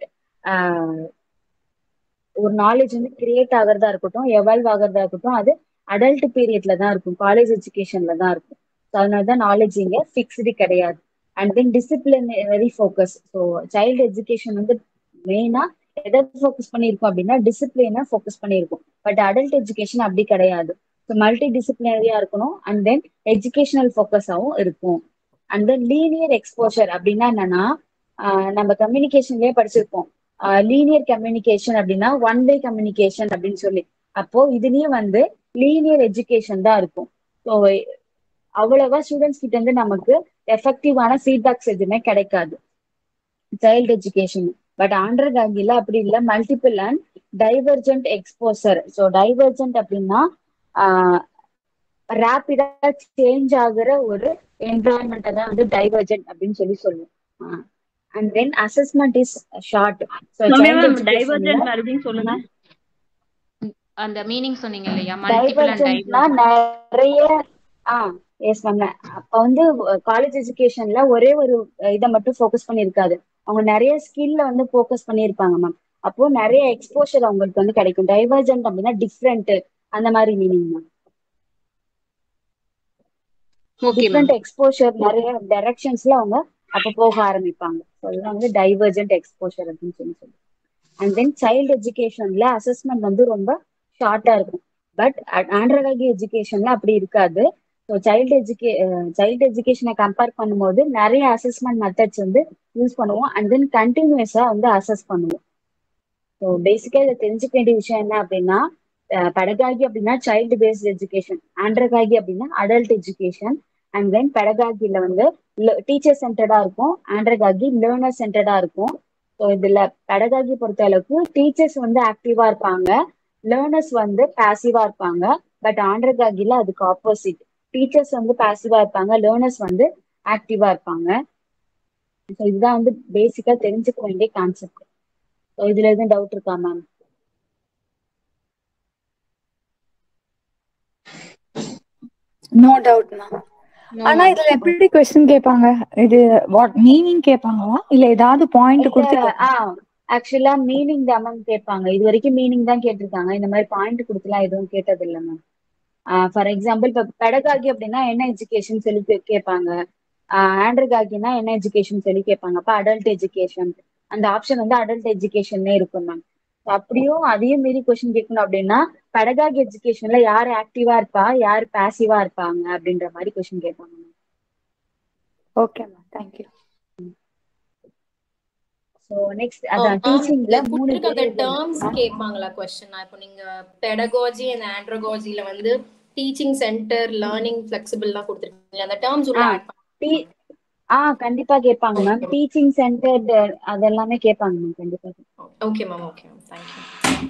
S1: ஒரு நாலேஜ் வந்து கிரியேட் ஆகிறதா இருக்கட்டும், எவால்வ் ஆகிறதா இருக்கட்டும், அது அடல்ட் பீரியட்ல தான் இருக்கும், காலேஜ் எஜுகேஷன்ல தான் இருக்கும். ஸோ அதனாலதான் நாலேஜ் இங்க ஃபிக்ஸ்டு கிடையாது. And then disciplinary focus. So child education வந்து மெயினா எதை ஃபோக்கஸ் பண்ணியிருக்கோம் அப்படின்னா டிசிப்ளினை ஃபோக்கஸ் பண்ணியிருக்கோம். பட் அடல்ட் எஜுகேஷன் அப்படி கிடையாது. ஸோ மல்டி டிசிப்ளினரியா இருக்கணும் அண்ட் தென் எஜுகேஷனல் ஃபோக்கஸாகவும் இருக்கும். அண்ட் தென் லீனியர் எக்ஸ்போஷர் அப்படின்னா என்னன்னா, நம்ம கம்யூனிகேஷன்லயே படிச்சிருப்போம், லீனியர் கம்யூனிகேஷன் அப்படின்னா ஒன் வே கம்யூனிகேஷன் அப்படின்னு சொல்லி. அப்போ இதுலயும் வந்து லீனியர் எஜுகேஷன் தான் இருக்கும். ஸோ அவ்வளவா ஸ்டூடெண்ட்ஸ் கிட்ட இருந்து நமக்கு எஃபெக்டிவான ஃபீட்பேக்ஸ் எதுவுமே கிடைக்காது சைல்டு எஜுகேஷன். பட் ஆண்ட்ரகாகில அப்படி இல்லை, multiple and divergent exposure. So divergent அப்படின்னா ரேப்பிடா சேஞ்ச் ஆகுற ஒரு என்வரான்மெண்ட் தான் வந்து டைவர்ஜென்ட் அப்படின்னு சொல்லுவோம். And then assessment is short. So child
S3: divergent மறுபடியும் சொல்லுங்க.
S4: அந்த மீனிங் சொன்னீங்க இல்லையா, மல்டிபிள் அண்ட்
S1: டைவர்ஜென்ட்னா நிறைய. Yes ma'am. அப்ப வந்து காலேஜ் எஜுகேஷன்ல ஒரே ஒரு இதை மட்டும் ஃபோக்கஸ் பண்ணியிருக்காது, அவங்க நிறைய ஸ்கில்ல வந்து ஃபோக்கஸ் பண்ணியிருப்பாங்க மேம். அப்போ நிறைய எக்ஸ்போஷர் அவங்களுக்கு வந்து கிடைக்கும். டைவர்ஜென்ட் அப்படின்னா டிஃப்ரெண்ட் அந்த மாதிரி மீனிங் மேம். டிஃப்ரெண்ட் எக்ஸ்போஷர், நிறைய டைரக்ஷன்ஸ்ல அவங்க அப்ப போக ஆரம்பிப்பாங்க. அதுதான் வந்து டைவர்ஜென்ட் எக்ஸ்போஷர் அப்படின்னு சொல்லி. அண்ட் தென் சைல்டு எஜுகேஷன்ல அசஸ்மெண்ட் வந்து ரொம்ப ஷார்ட்டா இருக்கும். பட் ஆண்ட்ரகாகி எஜுகேஷன்ல அப்படி இருக்காது. ஸோ சைல்டு எஜுகேஷனை கம்பேர் பண்ணும்போது நிறைய அசஸ்மெண்ட் மெத்தட்ஸ் வந்து யூஸ் பண்ணுவோம் அண்ட் தென் கண்டினியூஸா வந்து அசஸ் பண்ணுவோம். ஸோ பேசிக்கா இதை தெரிஞ்சுக்க வேண்டிய விஷயம் என்ன அப்படின்னா, பெடகாகி அப்படின்னா சைல்டு பேஸ்ட் எஜுகேஷன், ஆண்ட்ரகாகி அப்படின்னா அடல்ட் எஜுகேஷன். அண்ட் தென் பெடகாகில வந்து டீச்சர் சென்டர்டா இருக்கும், ஆண்ட்ரகாகி லேர்னர் சென்டர்டா இருக்கும். ஸோ இதுல பெடகாகி பொறுத்த அளவுக்கு டீச்சர்ஸ் வந்து ஆக்டிவா இருப்பாங்க, லேர்னர்ஸ் வந்து பாசிவா இருப்பாங்க. பட் ஆண்ட்ரகாகில அதுக்கு ஆப்போசிட், டீச்சர்ஸ் வந்து பாசிவா இருப்பாங்க, லேர்னர்ஸ் வந்து ஆக்டிவா இருப்பாங்க. ஸோ இதுதான் வந்து பேசிக்கா தெரிஞ்சுக்க வேண்டிய கான்செப்ட். ஸோ இதுல எதுவும் டவுட் இருக்கா மேம்?
S3: No doubt ma'am. ஆனா இதுல எப்படி क्वेश्चन கேட்பாங்க, இது வாட் மீனிங் கேட்பாங்களா இல்ல ஏதாவது பாயிண்ட் கொடுத்து?
S1: ஆக்சுவலா மீனிங் தான் மேம் கேட்பாங்க. இது வரைக்கும் மீனிங் தான் கேட்டிருக்காங்க, இந்த மாதிரி பாயிண்ட் கொடுத்துலாம் எதுவும் கேட்டது இல்லை மேம். ஃபார் எக்ஸாம்பிள் இப்ப பெடகாகி அப்படின்னா என்ன எஜுகேஷன் சொல்லி கேட்பாங்க, ஆண்ட்ரகாகினா என்ன எஜுகேஷன் சொல்லி கேட்பாங்க. அப்ப அடல்ட் எஜுகேஷன், அந்த ஆப்ஷன் வந்து அடல்ட் எஜுகேஷன்ல இருக்கும் மேம். அப்படியும் அதையும் மீறி கொஸ்டின் கேட்கணும் அப்படின்னா பெடகாகி எஜுகேஷன்ல யாரு ஆக்டிவா இருப்பா, யாரு பாசிவா இருப்பாங்க அப்படின்ற மாதிரி கொஸ்டின் கேட்பாங்க ma'am.
S3: Okay ma'am, thank you.
S1: So next அதான் டீச்சிங்ல 3
S2: அந்த டேர்ம்ஸ் கேட்பாங்களா கொஸ்டின்? இப்போ நீங்க பெடகாஜி அண்ட் ஆண்ட்ரகாஜில வந்து டீச்சிங் சென்டர், லேர்னிங் ஃபிளெக்சிபிள்லாம் கொடுத்துருக்கீங்க, அந்த டேர்ம்ஸ் உள்ள ஆட் பண்ணி
S1: கண்டிப்பா கேட்பாங்க மேம். டீச்சிங் சென்டர் அதெல்லாமே கேட்பாங்க மேம் கண்டிப்பா.
S2: Okay ma'am, okay ma'am, thank you.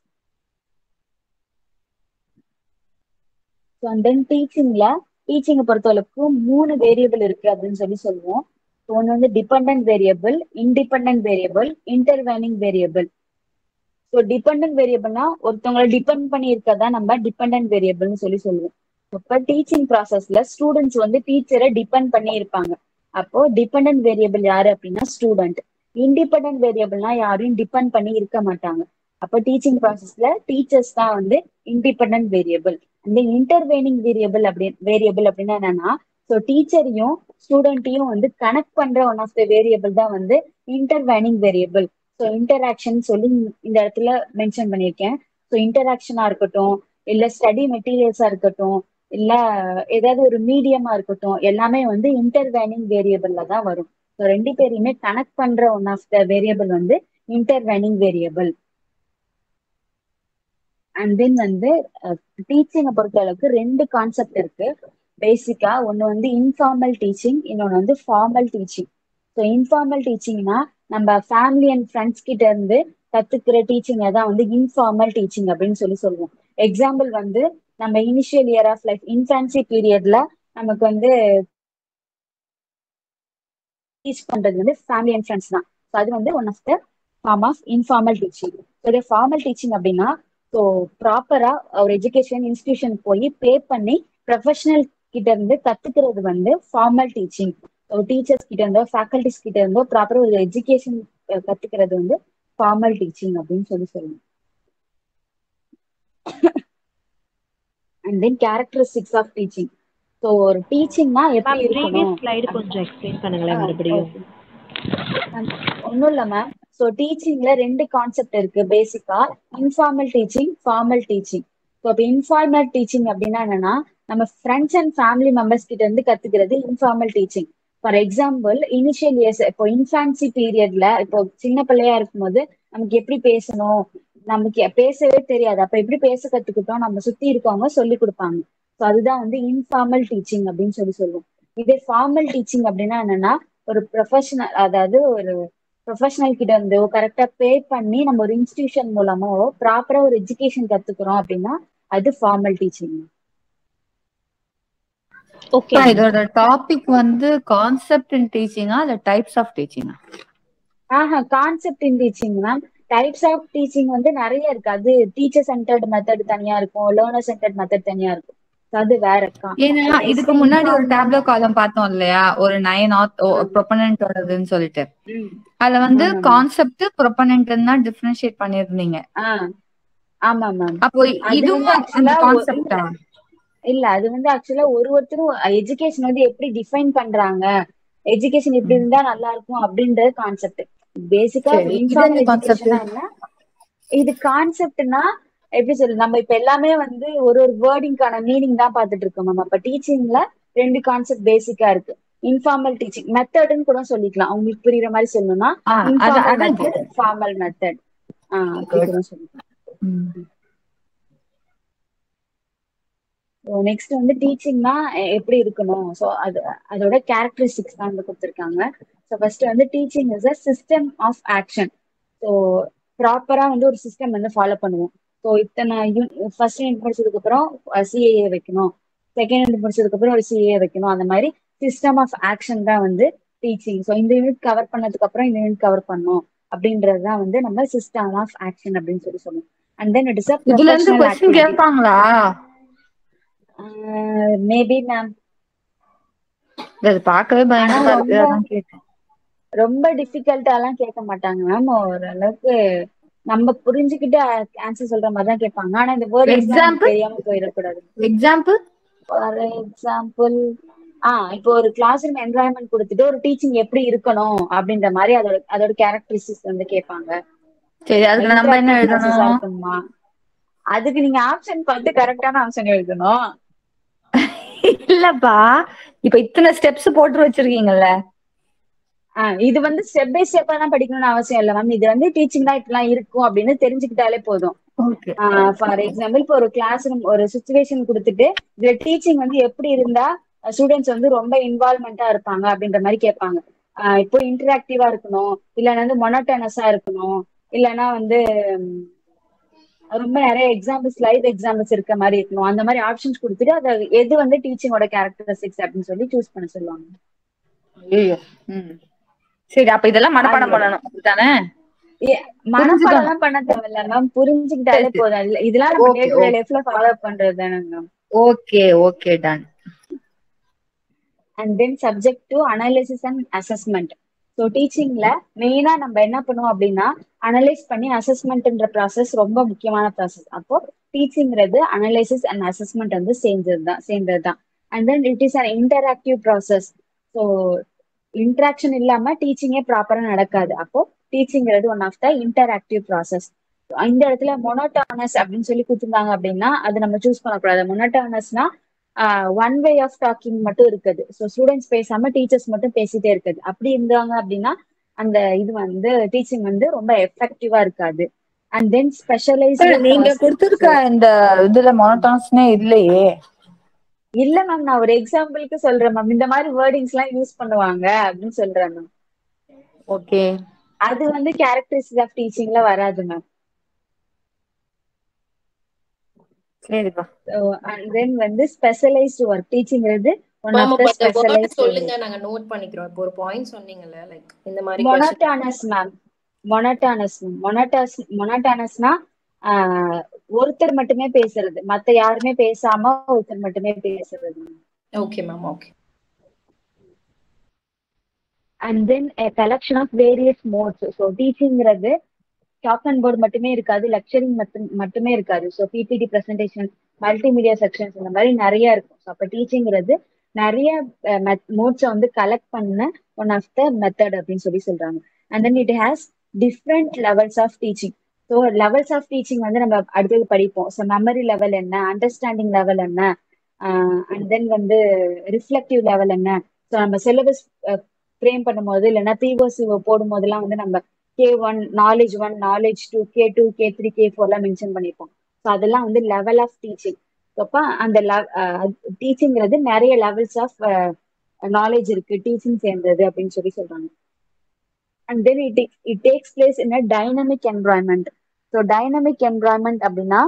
S1: So and then டீச்சிங்கை பொறுத்தளவுக்கு 3 வேரியபிள் இருக்கு அப்படின்னு சொல்லுவோம். ஒன்று வந்து dependent variable, independent variable, intervening variable. So dependent வேரியபிள்னா ஒருத்தவங்களை டிபெண்ட் பண்ணி இருக்கதான் நம்ம டிபெண்டன்ட் வேரியபிள்னு சொல்லுவோம். அப்ப டீச்சிங் ப்ராசஸ்ல ஸ்டூடெண்ட்ஸ் வந்து டீச்சரை டிபெண்ட் பண்ணி இருப்பாங்க. அப்போ டிபெண்டன்ட் வேரியபிள் யாரு அப்படின்னா ஸ்டூடெண்ட். இண்டிபெண்டன்ட் வேரியபிள்னா யாரையும் டிபெண்ட் பண்ணி இருக்க மாட்டாங்க. அப்போ டீச்சிங் ப்ராசஸ்ல டீச்சர்ஸ் தான் வந்து இண்டிபெண்டன்ட் வேரியபிள். அந்த இன்டர்வைனிங் வேரியபிள் அப்படின்னா என்னன்னா, ஸோ டீச்சரையும் ஸ்டூடெண்ட்டையும் வந்து கனெக்ட் பண்ற ஒன் ஆஃப் த வேரியபிள் தான் வந்து இன்டர்வைனிங் வேரியபிள். ஸோ இன்டராக்ஷன் சொல்லி இந்த இடத்துல மென்ஷன் பண்ணியிருக்கேன். ஸோ இன்டராக்ஷனா இருக்கட்டும், இல்ல ஸ்டடி மெட்டீரியல்ஸா இருக்கட்டும், இல்ல ஏதாவது ஒரு மீடியமா இருக்கட்டும், எல்லாமே வந்து இன்டர்வைனிங் வேரியபிள்ல தான் வரும். ஸோ 2 பேரையுமே கனெக்ட் பண்ற ஒன் ஆஃப் த வேரியபிள் வந்து இன்டர்வைனிங் வேரியபிள். அண்ட் தென் வந்து டீச்சிங்கை பொறுத்த அளவுக்கு 2 கான்செப்ட் இருக்கு பேசிக்கா. ஒன்னு வந்து இன்ஃபார்மல் டீச்சிங், இன்னொன்னு வந்து ஃபார்மல் டீச்சிங். ஸோ இன்ஃபார்மல் டீச்சிங்னா நம்ம ஃபேமிலி அண்ட் ஃப்ரெண்ட்ஸ் கிட்ட இருந்து கத்துக்கிற டீச்சிங் தான் வந்து இன்ஃபார்மல் டீச்சிங் அப்படின்னு சொல்லுவோம். எக்ஸாம்பிள் வந்து நம்ம initial year of life, infancy பீரியட்ல நமக்கு வந்து டீச் பண்றது வந்து ஃபேமிலி அண்ட் ஃப்ரெண்ட்ஸ் தான். ஸோ அது வந்து one of the form of informal teaching. So formal teaching அப்படின்னா ஸோ ப்ராப்பரா ஒரு எஜுகேஷன் இன்ஸ்டிடியூஷன் போய் பே பண்ணி ப்ரொஃபஷனல் கிட்ட இருந்து கத்துக்கிறது வந்து ஃபார்மல் டீச்சிங். ஸோ டீச்சர்ஸ் கிட்ட இருந்தோ ஃபேக்கல்டிஸ் கிட்ட இருந்தோ ப்ராப்பரா ஒரு எஜுகேஷன் கத்துக்கிறது வந்து ஃபார்மல் டீச்சிங் அப்படின்னு சொல்லுவோம். And then characteristics of teaching. So ஒரு டீச்சிங்னா எப்படி இருக்கணும்?
S5: ஸ்லைடு கொஞ்சம் எக்ஸ்பிளைன் பண்ணுங்களேன் மறுபடியும்.
S1: ஒன்றும் இல்லை மேம். ஸோ டீச்சிங்ல 2 கான்செப்ட் இருக்கு பேசிக்கா, informal teaching, formal teaching. So இப்போ இன்ஃபார்மல் டீச்சிங் அப்படின்னா என்னன்னா, நம்ம ஃப்ரெண்ட்ஸ் அண்ட் ஃபேமிலி மெம்பர்ஸ் கிட்ட இருந்து கத்துக்கிறது informal teaching. For example initial years, இப்போ இன்ஃபான்சி பீரியட்ல இப்போ சின்ன பிள்ளையா இருக்கும்போது நமக்கு எப்படி பேசணும், நமக்கு பேசவே தெரியாது. அப்ப எப்படி பேச கத்துக்கிட்டோம், நம்ம சுத்தி இருக்கவங்க சொல்லி கொடுப்பாங்க. ஸோ அதுதான் வந்து இன்ஃபார்மல் டீச்சிங் அப்படின்னு சொல்லுவோம். இதே ஃபார்மல் டீச்சிங் அப்படின்னா என்னன்னா, ஒரு ப்ரொஃபஷனல், அதாவது ஒரு ப்ரொஃபஷனல் கிட்ட இருந்து கரெக்டா பே பண்ணி நம்ம ஒரு இன்ஸ்டிடியூஷன் மூலமோ ப்ராப்பரா ஒரு எஜுகேஷன் கத்துக்கிறோம் அப்படின்னா அது ஃபார்மல் டீச்சிங்.
S3: ஓகே, இதோட டாபிக் வந்து கான்செப்ட் இன் டீச்சிங்கா இல்ல டைப்ஸ் ஆஃப் டீச்சிங்கா?
S1: Concept in teaching ma'am. Types of teaching வந்து நிறைய இருக்கு. அது டீச்சர் சென்டர்ட் மெத்தட் தனியா இருக்கும், லேர்னர் சென்டர்ட் மெத்தட் தனியா இருக்கும். அது வேற இருக்கா?
S3: ஏன்னா இதுக்கு முன்னாடி ஒரு டேப்லோ காலம் பார்த்தோம் இல்லையா, ஒரு 9 ப்ரொபனன்ட்டோடதுன்னு சொல்லிட்டு. அதுல வந்து கான்செப்ட் ப்ரொபனன்ட்னா டிஃபரன்ஷியேட் பண்ணிருந்தீங்க.
S1: ஆமா மேம்.
S3: அப்போ இதுவும் அந்த கான்செப்டா?
S1: இல்ல, அது வந்து ஆக்சுவலா ஒருத்தரும் எஜுகேஷன் வந்து எப்படி டிஃபைன் பண்றாங்க, எஜுகேஷன் இப்படி இருந்தா நல்லா இருக்கும் அப்படின்றது கான்செப்ட். பேசிக்கா இன்ஃபார்மல் எஜுகேஷன் என்ன, இது கான்செப்ட்னா எப்படி சொல்லு, நம்ம இப்ப எல்லாமே வந்து ஒரு வேர்டிங்கான மீனிங் தான் பாத்துட்டு இருக்கோம் மேம். அப்ப டீச்சிங்ல 2 கான்செப்ட் பேசிக்கா இருக்கு. இன்ஃபார்மல் டீச்சிங் மெத்தட்னு கூட சொல்லிக்கலாம், உங்களுக்கு புரியுற மாதிரி சொல்லணும்னா. இன்ஃபார்மல் மெத்தட், ஃபார்மல் மெத்தட் அப்படி கூட சொல்லிக்கலாம். நெக்ஸ்ட் வந்து டீச்சிங்னா எப்படி இருக்கணும், ஸோ அதோட கேரக்டரிஸ்டிக்ஸ் தான் வந்து கொடுத்துருக்காங்க. ஸோ ஃபர்ஸ்ட் வந்து teaching is a system of action. So ப்ராப்பரா வந்து ஒரு சிஸ்டம் வந்து ஃபாலோ பண்ணுவோம். ஸோ இத்தனை ஃபர்ஸ்ட் யூனிட் முடிச்சதுக்கு அப்புறம் சிஏஏ வைக்கணும், செகண்ட் யூனிட் முடிச்சதுக்கு அப்புறம் ஒரு சிஏஏ வைக்கணும், அந்த மாதிரி சிஸ்டம் ஆஃப் ஆக்ஷன் தான் வந்து டீச்சிங். ஸோ இந்த யூனிட் கவர் பண்ணதுக்கு அப்புறம் இந்த யூனிட் கவர் பண்ணணும் அப்படின்றது தான் வந்து நம்ம சிஸ்டம் ஆஃப் ஆக்ஷன் அப்படின்னு சொல்லுவோம். And then it is a professional activity.
S3: கேட்பாங்களா?
S1: Maybe ma'am.
S3: அது பார்க்கவே பயமா இருக்கு.
S1: ரொம்ப டிஃபிகல்ட்டாலாம் கேட்க மாட்டாங்க மேம். ஓரளவுக்கு நம்ம புரிஞ்சுக்கிட்டு ஆன்சர் சொல்ற மாதிரி தான் கேட்பாங்க. ஆனா இந்த வேர்ட் எக்ஸாம்பிள் தெரியாம போயிடக்கூடாது.
S3: எக்ஸாம்பிள்
S1: ஃபார் எக்ஸாம்பிள் இப்போ ஒரு கிளாஸ் ரூம் என்வரான்மெண்ட் கொடுத்துட்டு ஒரு டீச்சிங் எப்படி இருக்கணும் அப்படின்ற மாதிரி அதோட கேரக்டரிஸ்டிக்ஸ் வந்து கேட்பாங்க.
S3: சரி, அதுக்கு நம்ம என்ன
S1: இன்டராக்டிவ் ப்ராசஸா
S3: எழுதணும்?
S1: இருக்குமா? அதுக்கு நீங்க ஆப்ஷன் பார்த்து கரெக்டான ஆப்ஷன் எழுதணும்.
S3: இல்லப்பா, இப்ப இத்தனை ஸ்டெப்ஸ் போட்டு வச்சிருக்கீங்கல்ல.
S1: இது வந்து ஸ்டெப் பை ஸ்டெப்பா தான் படிக்கணும்னு அவசியம் இல்லை மேம். இது வந்து டீச்சிங் தான் இப்படிலாம் இருக்கும் அப்படின்னு தெரிஞ்சுக்கிட்டாலே போதும்.
S3: ஓகே.
S1: ஃபார் எக்ஸாம்பிள், இப்போ ஒரு கிளாஸ் ரூம் ஒரு சுச்சுவேஷன் கொடுத்துட்டு இதுல டீச்சிங் வந்து எப்படி இருந்தா ஸ்டூடெண்ட்ஸ் வந்து ரொம்ப இன்வால்வ்மெண்டா இருப்பாங்க அப்படின்ற மாதிரி கேட்பாங்க. இப்போ இன்டராக்டிவா இருக்கணும், இல்லைன்னா வந்து மொனோட்டனஸா இருக்கணும், இல்லைன்னா வந்து ரொம்ப நிறைய எக்ஸாம்பிள்ஸ் லைவ் எக்ஸாம்பிள்ஸ் இருக்க மாதிரி இருக்கணும். அந்த மாதிரி ஆப்ஷன்ஸ் கொடுத்துட்டு அதை எது வந்து டீச்சிங்கோட கேரக்டரிஸ்டிக்ஸ் அப்படின்னு சொல்லி சூஸ் பண்ண சொல்லுவாங்க.
S3: சரி, அப்ப இதெல்லாம் மனப்பாடம் பண்ணணும் அப்படித்தானே?
S1: மனப்பாடம் எல்லாம் பண்ண தேவையில்ல மேம், புரிஞ்சுக்கிட்டாலே போதும். இதெல்லாம் நம்ம டே டு டே லைஃப்ல ஃபாலோ பண்றது தானே ma'am.
S3: Okay done.
S1: And then subject to analysis and assessment. So டீச்சிங்ல மெயினா நம்ம என்ன பண்ணுவோம் அப்படின்னா அனலைஸ் பண்ணி அசஸ்மெண்ட்ன்ற ப்ராசஸ் ரொம்ப முக்கியமான ப்ராசஸ். அப்போ டீச்சிங்கிறது அனலைசிஸ் அண்ட் அசஸ்மெண்ட் வந்து சேர்ந்ததுதான். And then it is an interactive process. So interaction இல்லாம டீச்சிங்கே ப்ராப்பரா நடக்காது. அப்போ டீச்சிங்கிறது one of the interactive process. இந்த இடத்துல மொனோட்டானஸ் அப்படின்னு சொல்லி கொடுத்துருந்தாங்க அப்படின்னா அது நம்ம சூஸ் பண்ணக்கூடாது. மொனோட்டானஸ்னா ஒன் வே ஆஃப் டாக்கிங் மட்டும் இருக்குது. ஸோ ஸ்டூடெண்ட்ஸ் பேசாம டீச்சர்ஸ் மட்டும் பேசிட்டே இருக்குது. அப்படி இருந்தாங்க அப்படின்னா அந்த இது வந்து டீச்சிங் வந்து ரொம்ப எஃபெக்டிவா இருக்காது. And then specialised.
S3: நீங்க கொடுத்திருக்க இந்த இதுல மோனோட்டானஸ்னே இல்லையே.
S1: இல்ல மேம், நான் ஒரு எக்ஸாம்பிளுக்கு சொல்றேன் மேம். இந்த மாதிரி வேர்டிங்ஸ் எல்லாம் யூஸ் பண்ணுவாங்க அப்படின்னு சொல்றேன் மேம்.
S3: ஓகே,
S1: அது வந்து கேரக்டரிஸ்டிக்ஸ் ஆஃப் டீச்சிங்ல வராது மேம்.
S3: சரிப்பா.
S1: அண்ட் தென் வந்து ஸ்பெஷலைஸ்டு ஒர்க். டீச்சிங்கிறது ஒன் ஆஃப் த ஸ்பெஷலைஸ்டு.
S2: சொல்லுங்க, நாங்க நோட் பண்ணிக்கிறோம். இப்போ ஒரு பாயிண்ட் சொன்னீங்கல, லைக் இந்த மாதிரி
S1: மொனோட்டானஸ் மேம். மொனோட்டானஸ்னா ஒருத்தர் மட்டுமே பேசுறது, மத்த யாருமே பேசாம ஒருத்தர் மட்டுமே பேசுறது.
S2: Okay ma'am, okay.
S1: And then a collection of various modes. So டீச்சிங்கிறது டாக் அண்ட் போர்டு மட்டுமே இருக்காது, லெக்சரிங் மட்டுமே இருக்காது. So PPT presentation, multimedia sections, இந்த மாதிரி நிறைய இருக்கும். ஸோ அப்போ டீச்சிங்கிறது நிறைய மோட்ஸை வந்து கலெக்ட் பண்ண ஒன் ஆஃப் த மெத்தட் அப்படின்னு சொல்றாங்க. And then it has different levels of teaching. So levels of teaching வந்து நம்ம அடுத்தது படிப்போம். ஸோ மெமரி லெவல் என்ன, அண்டர்ஸ்டாண்டிங் லெவல் என்ன, அண்ட் தென் வந்து ரிஃப்ளெக்டிவ் லெவல் என்ன. ஸோ நம்ம சிலபஸ் ஃப்ரேம் பண்ணும்போது இல்லைன்னா பிஓசி போடும் போதெல்லாம் வந்து நம்ம K1, knowledge 1, knowledge 2, K2, K3, K4 எல்லாம் மென்ஷன் பண்ணிருப்போம். ஸோ அதெல்லாம் வந்து லெவல் ஆஃப் டீச்சிங். அப்ப அந்த டீச்சிங்கிறது நிறைய லெவல்ஸ் ஆஃப் நாலேஜ் இருக்கு டீச்சிங் சேர்ந்தது அப்படின்னு சொல்றாங்க. And then it takes place in a dynamic environment. So dynamic environment அப்படின்னா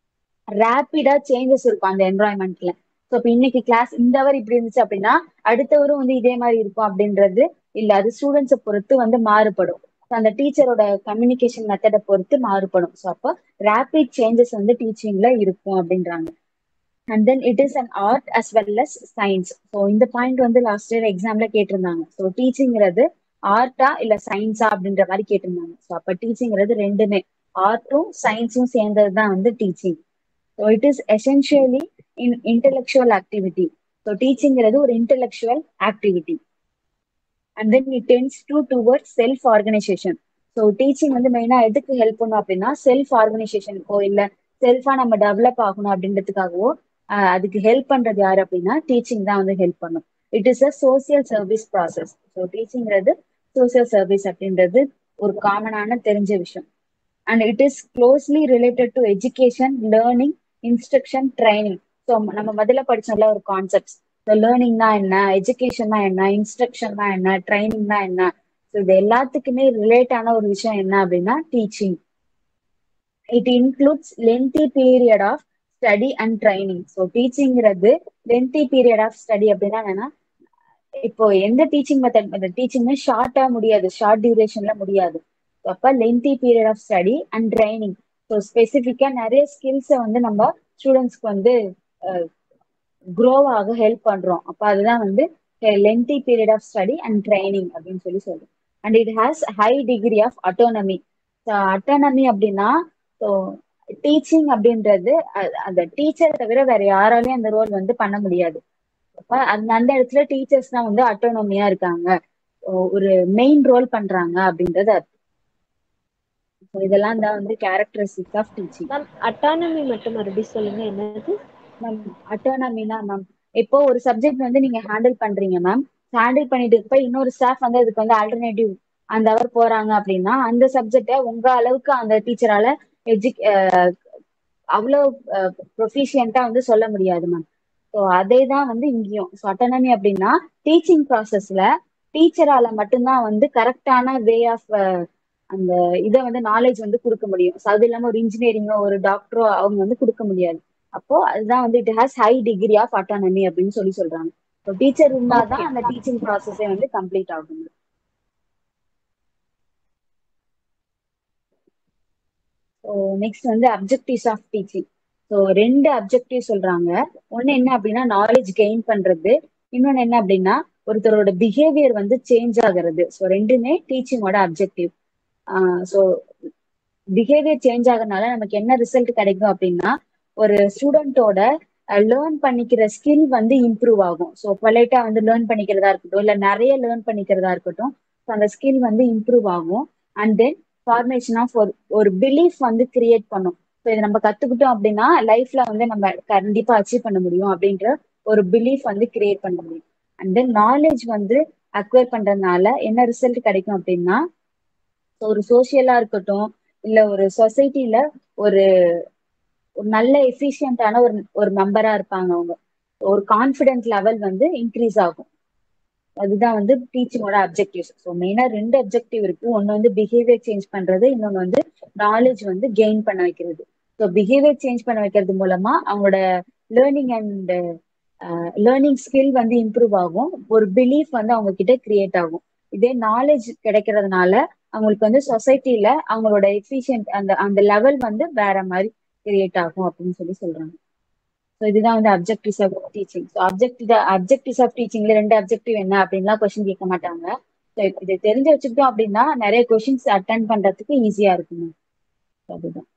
S1: ரேப்பிடா சேஞ்சஸ் இருக்கும் அந்த என்வரான்மெண்ட்ல. ஸோ இப்போ இன்னைக்கு கிளாஸ் இந்த அவர் இப்படி இருந்துச்சு அப்படின்னா அடுத்தவரும் வந்து இதே மாதிரி இருக்கும் அப்படின்றது இல்ல. அது ஸ்டூடெண்ட்ஸை பொறுத்து வந்து மாறுபடும். அந்த டீச்சரோட கம்யூனிகேஷன் மெத்தடை பொறுத்து மாறுபடும். ஸோ அப்போ ரேபிட் சேஞ்சஸ் வந்து டீச்சிங்ல இருக்கும் அப்படின்றாங்க. And then it is an art as well as science. So இந்த பாயிண்ட் வந்து லாஸ்ட் இயர் எக்ஸாம்ல கேட்டிருந்தாங்க. ஸோ டீச்சிங்கிறது ஆர்ட்டா இல்ல சயின்ஸா அப்படின்ற மாதிரி கேட்டிருந்தாங்க. ஸோ அப்ப டீச்சிங்கிறது ரெண்டுமே ஆர்ட்டும் சயின்ஸும் சேர்ந்தது தான் வந்து teaching. So it is essentially intellectual activity. So டீச்சிங்கிறது ஒரு intellectual activity. And then it tends towards self organisation. So teaching வந்து மெயினா எதுக்கு ஹெல்ப் பண்ணும் அப்படின்னா செல்ஃப் ஆர்கனைசேஷனுக்கோ இல்ல செல்ஃபா நம்ம டெவலப் ஆகணும் அப்படின்றதுக்காகவோ அதுக்கு ஹெல்ப் பண்றது யாரு அப்படின்னா டீச்சிங் தான் வந்து ஹெல்ப் பண்ணும். It is a social service process. So டீச்சிங்கிறது சோசியல் சர்வீஸ் அப்படின்றது ஒரு காமனான தெரிஞ்ச விஷயம். And it is closely related to education, learning, instruction, training. So நம்ம முதல்ல படிச்சோம்ல ஒரு கான்செப்ட்ஸ். ஸோ லேர்னிங்னா என்ன, எஜுகேஷன்னா என்ன, இன்ஸ்ட்ரக்ஷன்னா என்ன, ட்ரைனிங்னா என்ன. ஸோ இது எல்லாத்துக்குமே ரிலேட் ஆன ஒரு விஷயம் என்ன அப்படின்னா teaching. It includes lengthy period of study and training. So டீச்சிங்கிறது லென்தி பீரியட் ஆஃப் ஸ்டடி அப்படின்னா என்னன்னா இப்போ எந்த டீச்சிங் மெத்தட் டீச்சிங்மே ஷார்ட்டா முடியாது, ஷார்ட் டியூரேஷன்ல முடியாது. அப்ப lengthy period of study and training. So ஸ்பெசிஃபிக்கா நிறைய ஸ்கில்ஸை வந்து நம்ம ஸ்டூடெண்ட்ஸ்க்கு வந்து க்ரோ ஆக ஹெல்ப் பண்றோம். அப்ப அதுதான் வந்து lengthy period of study and training அப்படின்னு சொல்றோம். And it has high degree of autonomy. Autonomy அப்படின்னா ஸோ டீச்சிங் அப்படின்றது அந்த டீச்சரை தவிர வேற யாராலையும் அந்த ரோல் வந்து பண்ண முடியாது. அந்த அந்த இடத்துல டீச்சர்ஸ் தான் வந்து அட்டானமியா இருக்காங்க, ஒரு மெயின் ரோல் பண்றாங்க அப்படின்றது அர்த்தம். So இதெல்லாம் தான் வந்து characteristics of teaching.
S5: Ma'am autonomy மட்டும் மறுபடியும் சொல்லுங்க, என்னது
S1: மேம்? அட்டானமினா மேம், இப்போ ஒரு சப்ஜெக்ட் வந்து நீங்க ஹேண்டில் பண்றீங்க மேம். ஹேண்டில் பண்ணிட்டு இருப்ப இன்னொரு ஸ்டாஃப் வந்து அதுக்கு வந்து ஆல்டர்னேட்டிவ் அந்த அவர் போறாங்க அப்படின்னா அந்த சப்ஜெக்டை உங்க அளவுக்கு அந்த டீச்சரால அவ்வளோ ப்ரொஃபிஷியன்ட்டா வந்து சொல்ல முடியாது மேம். ஸோ அதே தான் வந்து இங்கேயும். ஸோ அட்டானமி அப்படின்னா டீச்சிங் ப்ராசஸ்ல டீச்சரால மட்டும்தான் வந்து கரெக்டான வே ஆஃப் அந்த இதை வந்து நாலேஜ் வந்து கொடுக்க முடியும். ஸோ அது இல்லாம ஒரு இன்ஜினியரிங்கோ ஒரு டாக்டரோ அவங்க வந்து கொடுக்க முடியாது. அப்போ அதுதான் வந்து it has high degree of autonomy அப்படின்னு சொல்றாங்க. ஸோ டீச்சர் இருந்தாதான்
S4: ஓகே.
S1: அந்த டீச்சிங் ப்ராசஸே வந்து கம்ப்ளீட் ஆகும். ஸோ நெக்ஸ்ட் வந்து objectives of teaching. So 2 objective சொல்றாங்க. ஒன்னு என்ன அப்படின்னா நாலேஜ் கெயின் பண்றது, இன்னொன்னு என்ன அப்படின்னா ஒருத்தரோட பிஹேவியர் வந்து சேஞ்ச் ஆகுறது. ஸோ ரெண்டுமே டீச்சிங்கோட அப்ஜெக்டிவ். ஸோ பிஹேவியர் சேஞ்ச் ஆகுறதுனால நமக்கு என்ன ரிசல்ட் கிடைக்கும் அப்படின்னா ஒரு ஸ்டூடெண்டோட லேர்ன் பண்ணிக்கிற ஸ்கில் வந்து இம்ப்ரூவ் ஆகும். ஸோ பொலைட்டா வந்து லேர்ன் பண்ணிக்கிறதா இருக்கட்டும், இல்லை நிறைய லேர்ன் பண்ணிக்கிறதா இருக்கட்டும், ஸோ அந்த ஸ்கில் வந்து இம்ப்ரூவ் ஆகும். அண்ட் தென் ஃபார்மேஷன் ஆஃப் ஒரு பிலீஃப் வந்து கிரியேட் பண்ணும். ஸோ இதை நம்ம கத்துக்கிட்டோம் அப்படின்னா லைஃப்ல வந்து நம்ம கண்டிப்பா அச்சீவ் பண்ண முடியும் அப்படின்ற ஒரு பிலீஃப் வந்து கிரியேட் பண்ண முடியும். அண்ட் தென் நாலேஜ் வந்து அக்வயர் பண்றதுனால என்ன ரிசல்ட் கிடைக்கும் அப்படின்னா ஒரு சோசியலா இருக்கட்டும், இல்ல ஒரு சொசைட்டில ஒரு ஒரு நல்ல எஃபிஷியன்டான ஒரு மெம்பரா இருப்பாங்க அவங்க. ஒரு கான்பிடன்ட் லெவல் வந்து இன்க்ரீஸ் ஆகும். அதுதான் வந்து டீச்சிங்கோட அப்ஜெக்டிவ்ஸ். ஸோ மெயினா 2 அப்ஜெக்டிவ் இருக்கு. ஒன்னு வந்து பிஹேவியர் சேஞ்ச் பண்றது, இன்னொன்னு வந்து நாலேஜ் வந்து கெயின் பண்ண வைக்கிறது. ஸோ பிஹேவியர் சேஞ்ச் பண்ண வைக்கிறது மூலமா அவங்களோட லேர்னிங் அண்ட் லேர்னிங் ஸ்கில் வந்து இம்ப்ரூவ் ஆகும். ஒரு பிலீஃப் வந்து அவங்க கிட்ட கிரியேட் ஆகும். இதே நாலேஜ் கிடைக்கிறதுனால அவங்களுக்கு வந்து சொசைட்டில அவங்களோட எஃபிஷியன்ட் அந்த அந்த லெவல் வந்து வேற மாதிரி கிரியேட் ஆகும் அப்படின்னு சொல்றாங்க. ஸோ இதுதான் வந்து objectives of teaching. So objectives of டீச்சிங்ல 2 அப்ஜெக்டிவ் என்ன அப்படின்லாம் கொஸ்டின் கேட்க மாட்டாங்க. ஸோ இதை தெரிஞ்சு வச்சுக்கிட்டோம் அப்படின்னா நிறைய கொஸ்டின்ஸ் அட்டன் பண்றதுக்கு ஈஸியா இருக்குங்க. அதுதான்.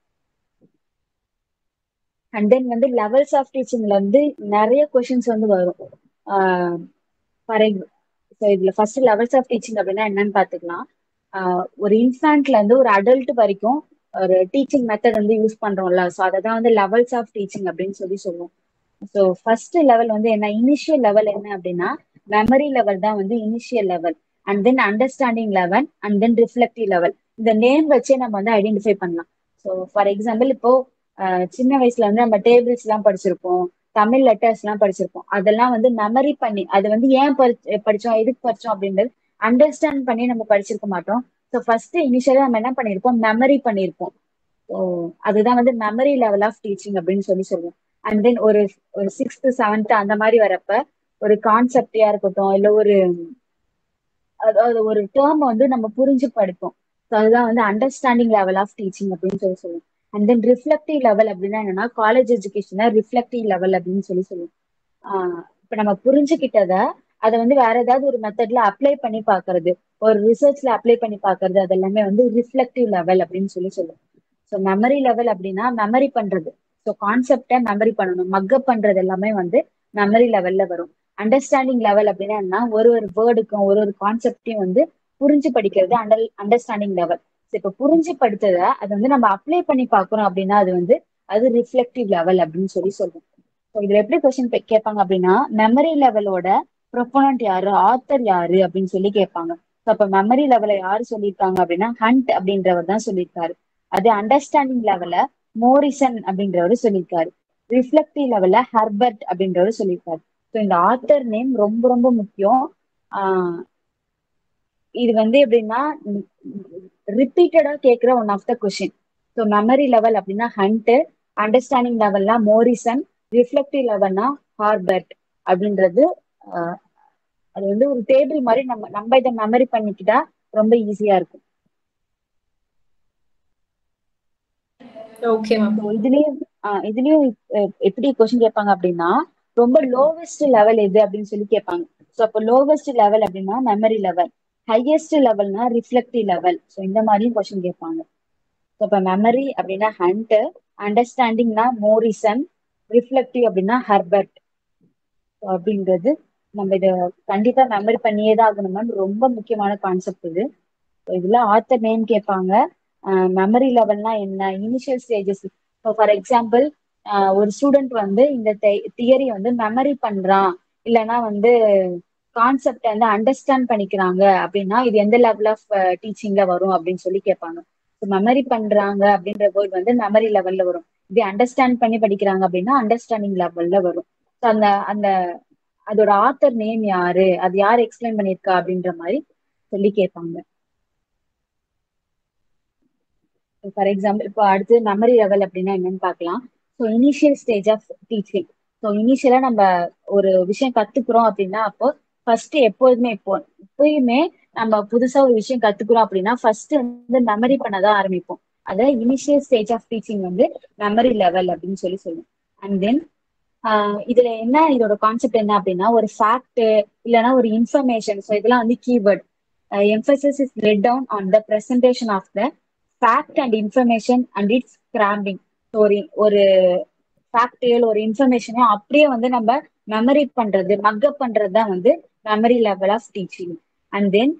S1: அண்ட் தென் வந்து லெவல்ஸ் ஆஃப் டீச்சிங்ல வந்து நிறைய கொஸ்டின்ஸ் வந்து வரும். ஃபார் ஸோ இதுல ஃபர்ஸ்ட் லெவல்ஸ் ஆஃப் டீச்சிங் அப்படின்னா என்னன்னு பாத்துக்கலாம். ஒரு இன்ஃபேண்ட்ல இருந்து ஒரு அடல்ட் வரைக்கும் ஒரு டீச்சிங் மெத்தட் வந்து யூஸ் பண்றோம்ல. ஸோ அதை தான் வந்து லெவல்ஸ் ஆஃப் டீச்சிங் அப்படின்னு சொல்லுவோம். ஸோ ஃபர்ஸ்ட் லெவல் வந்து என்ன, இனிஷியல் லெவல் என்ன அப்படின்னா மெமரி லெவல் தான் வந்து initial level. And then understanding level, and then reflective level. இந்த நேம் வச்சே நம்ம வந்து ஐடென்டிஃபை பண்ணலாம். ஸோ ஃபார் எக்ஸாம்பிள் இப்போ சின்ன வயசுல வந்து நம்ம டேபிள்ஸ் எல்லாம் படிச்சிருப்போம், தமிழ் லெட்டர்ஸ் எல்லாம் படிச்சிருப்போம். அதெல்லாம் வந்து மெமரி பண்ணி அது வந்து ஏன் படிச்சோம், எதுக்கு படிச்சோம் அப்படின்றது அண்டர்ஸ்டாண்ட் பண்ணி நம்ம படிச்சிருக்க மாட்டோம். ஸோ ஃபர்ஸ்ட் இனிஷியலா நம்ம என்ன பண்ணிருப்போம், மெமரி பண்ணிருப்போம். ஸோ அதுதான் வந்து மெமரி லெவல் ஆஃப் டீச்சிங் அப்படின்னு சொல்லுவோம். அண்ட் தென் ஒரு 6th 7th அந்த மாதிரி வரப்ப ஒரு கான்செப்டியா இருக்கட்டும், இல்ல அதாவது ஒரு டேர்ம் வந்து நம்ம புரிஞ்சு படிப்போம். ஸோ அதுதான் வந்து அண்டர்ஸ்டாண்டிங் லெவல் ஆஃப் டீச்சிங் அப்படின்னு சொல்லுவோம். அண்ட் தென் ரிஃப்ளெக்டிவ் லெவல் அப்படின்னா என்னன்னா காலேஜ் எஜுகேஷன் ரிஃப்ளெக்டிவ் லெவல் அப்படின்னு சொல்லுவோம். இப்ப நம்ம புரிஞ்சுக்கிட்டத அதை வந்து வேற ஏதாவது ஒரு மெத்தட்ல அப்ளை பண்ணி பாக்குறது, ஒரு ரிசர்ச்ல அப்ளை பண்ணி பாக்குறது, அது எல்லாமே வந்து ரிஃப்ளெக்டிவ் லெவல் அப்படின்னு சொல்லுவோம். ஸோ மெமரி லெவல் அப்படின்னா மெமரி பண்றது. ஸோ கான்செப்டை மெமரி பண்ணணும், மக்கப் பண்றது எல்லாமே வந்து மெமரி லெவல்ல வரும். அண்டர்ஸ்டாண்டிங் லெவல் அப்படின்னா என்ன, ஒரு வேர்டுக்கும் ஒரு கான்செப்டையும் வந்து புரிஞ்சு படிக்கிறது அண்டர்ஸ்டாண்டிங் லெவல். இப்ப புரிஞ்சு படித்ததை அதை வந்து நம்ம அப்ளை பண்ணி பாக்குறோம் அப்படின்னா அது ரிஃப்ளெக்டிவ் லெவல் அப்படின்னு சொல்லுவோம். ஸோ இதுல எப்படி கொஸ்டின் கேட்பாங்க அப்படின்னா மெமரி லெவலோட ப்ரொபோனன்ட் யாரு, ஆத்தர் யாரு அப்படின்னு கேட்பாங்க. ஸோ அப்ப மெமரி லெவலை யாரு சொல்லியிருக்காங்க அப்படின்னா ஹண்ட் அப்படின்றவர் தான் சொல்லியிருக்காரு. அது அண்டர்ஸ்டாண்டிங் லெவல மோரிசன் அப்படின்றவரு சொல்லியிருக்காரு. ரிஃப்ளெக்டிவ் லெவல்ல ஹர்பர்ட் அப்படின்றவரு சொல்லியிருக்காரு. ஸோ இந்த ஆத்தர் நேம் ரொம்ப ரொம்ப முக்கியம். இது வந்து எப்படின்னா ரிப்பீட்டடா கேட்கிற one of the question. So memory level அப்படின்னா ஹண்ட், அண்டர்ஸ்டாண்டிங் லெவல்னா மோரிசன், ரிஃப்ளெக்டிவ் லெவல்னா ஹார்பர்ட் அப்படின்றது. அது வந்து ஒரு டேபிள் மாதிரி நம்ம இதை மெமரி பண்ணிக்கிட்டா ரொம்ப ஈஸியா இருக்கும்.
S2: Okay ma'am.
S1: இதுலயும் எப்படி கொஸ்டின் கேட்பாங்க அப்படின்னா ரொம்ப லோவஸ்ட் லெவல் எது அப்படின்னு கேட்பாங்க. ஸோ அப்போ லோவஸ்ட் லெவல் அப்படின்னா மெமரி லெவல், ஹையஸ்ட் லெவல்னா ரிஃப்ளெக்டிவ் லெவல். ஸோ இந்த மாதிரியும் கொஸ்டின் கேட்பாங்க. ஸோ இப்போ மெமரி அப்படின்னா ஹண்ட், அண்டர்ஸ்டாண்டிங்னா மோரிசன், ரிஃப்ளெக்டிவ் அப்படின்னா ஹர்பர்ட். அப்படின்றது நம்ம இத கண்டிப்பா மெமரி பண்ணியே தான் ஆகணும்னு ரொம்ப முக்கியமான கான்செப்ட் இது. இதுல ஆத்தர் நேம் கேட்பாங்க. மெமரி லெவல்னா என்ன, இனிஷியல் ஸ்டேஜஸ். இப்போ ஃபார் எக்ஸாம்பிள் ஒரு ஸ்டூடெண்ட் வந்து இந்த தியரி வந்து மெமரி பண்றான், இல்லைன்னா வந்து கான்செப்ட் வந்து அண்டர்ஸ்டாண்ட் பண்ணிக்கிறாங்க அப்படின்னா இது எந்த லெவல் ஆஃப் டீச்சிங்ல வரும் அப்படின்னு சொல்லி கேட்பாங்க. மெமரி பண்றாங்க அப்படின்ற வேர்ட் வந்து மெமரி லெவல்ல வரும். இது அண்டர்ஸ்டாண்ட் பண்ணி படிக்கிறாங்க அப்படின்னா அண்டர்ஸ்டாண்டிங் லெவல்ல வரும். ஸோ அந்த அந்த அதோட ஆத்தர் நேம் யாரு, அது யார் எக்ஸ்பிளைன் பண்ணியிருக்கா அப்படின்ற மாதிரி சொல்லி கேட்பாங்க. ஃபார் எக்ஸாம்பிள் இப்போ அடுத்து மெமரி லெவல் அப்படின்னா என்னன்னு பார்க்கலாம். So initial stage of teaching. So இனிஷியலா நம்ம ஒரு விஷயம் கத்துக்கிறோம் அப்படின்னா அப்போ ஃபர்ஸ்ட் எப்பயுமே நம்ம புதுசா ஒரு விஷயம் கத்துக்கிறோம் அப்படின்னா ஃபர்ஸ்ட் வந்து மெமரி பண்ணதான் ஆரம்பிப்போம். அத இனிஷியல் ஸ்டேஜ் ஆஃப் டீச்சிங் வந்து மெமரி லெவல் அப்படின்னு சொல்லி சொல்லுவோம். அண்ட் தென் இதுல என்ன இதோட கான்செப்ட் என்ன அப்படின்னா ஒரு ஃபேக்ட் இல்லைன்னா ஒரு இன்ஃபர்மேஷன். ஸோ இதெல்லாம் வந்து keyword. Emphasis is laid down on the presentation of the fact and information and its cramming. ஒரு ஃபேக்டையோ ஒரு இன்ஃபர்மேஷனோ அப்படியே வந்து நம்ம மெமரி பண்றது, மக்கப் பண்றது தான் வந்து memory level of teaching. And then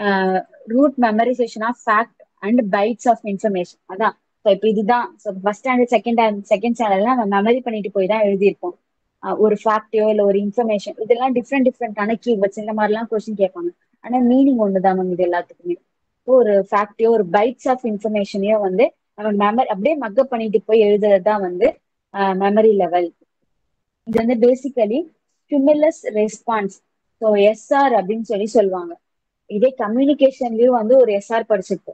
S1: rote memorisation of fact and bits of information. அதான் இப்போ இதுதான் ஃபர்ஸ்ட் ஸ்டாண்டர்ட் செகண்ட் ஸ்டாண்டர்ட்ல நம்ம மெமரி பண்ணிட்டு போய் தான் எழுதியிருப்போம். ஒரு ஃபேக்டையோ இல்லை ஒரு இன்ஃபர்மேஷன், இதெல்லாம் டிஃப்ரெண்டான கீவேர்ட்ஸ். இந்த மாதிரிலாம் கொஸ்டின் கேட்பாங்க. ஆனா மீனிங் ஒண்ணுதான் மேம் இது எல்லாத்துக்குமே. ஒரு ஃபேக்டையோ ஒரு பைட்ஸ் ஆஃப் இன்ஃபர்மேஷனையோ வந்து நம்ம மெமரி அப்படியே மக்கப் பண்ணிட்டு போய் எழுதுறது தான் வந்து மெமரி லெவல். இது வந்து basically stimulus response. So SR அப்படின்னு சொல்லி சொல்லுவாங்க. இதே கம்யூனிகேஷன்லயும் வந்து ஒரு எஸ்ஆர் படிச்சிருப்போம்.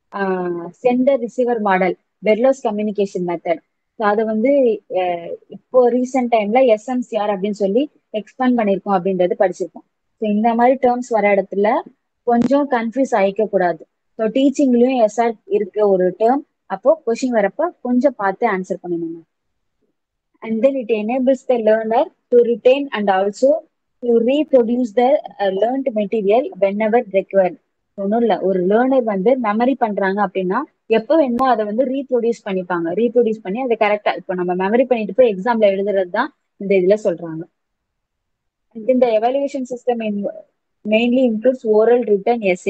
S1: Sender receiver model, Berlo's communication method. So அதை வந்து இப்போ ரீசெண்ட் டைம்ல எஸ்எம்சிஆர் அப்படின்னு சொல்லி எக்ஸ்பேண்ட் பண்ணியிருக்கோம் அப்படின்றது படிச்சிருக்கோம். ஸோ இந்த மாதிரி டேர்ம்ஸ் வர இடத்துல கொஞ்சம் கன்ஃபியூஸ் ஆகிக்க கூடாது. ஸோ டீச்சிங்லயும் எஸ்ஆர் இருக்கு ஒரு டேர்ம். அப்போ கொஸ்டின் வரப்ப கொஞ்சம் பார்த்து ஆன்சர் பண்ணணும். And then it enables the learner to retain and also to reproduce the learned material whenever required. ஒன்றும் இல்லை, ஒரு லேர்னர் வந்து மெமரி பண்றாங்க அப்படின்னா எப்போ வேணுமோ அதை வந்து ரீப்ரொடியூஸ் பண்ணிப்பாங்க. ரீப்ரொடியூஸ் பண்ணி அதை கரெக்டா இப்போ நம்ம மெமரி பண்ணிட்டு போய் எக்ஸாம்ல எழுதுறது தான் இந்த இதுல சொல்றாங்க. இந்த evaluation system mainly includes oral, written, essay.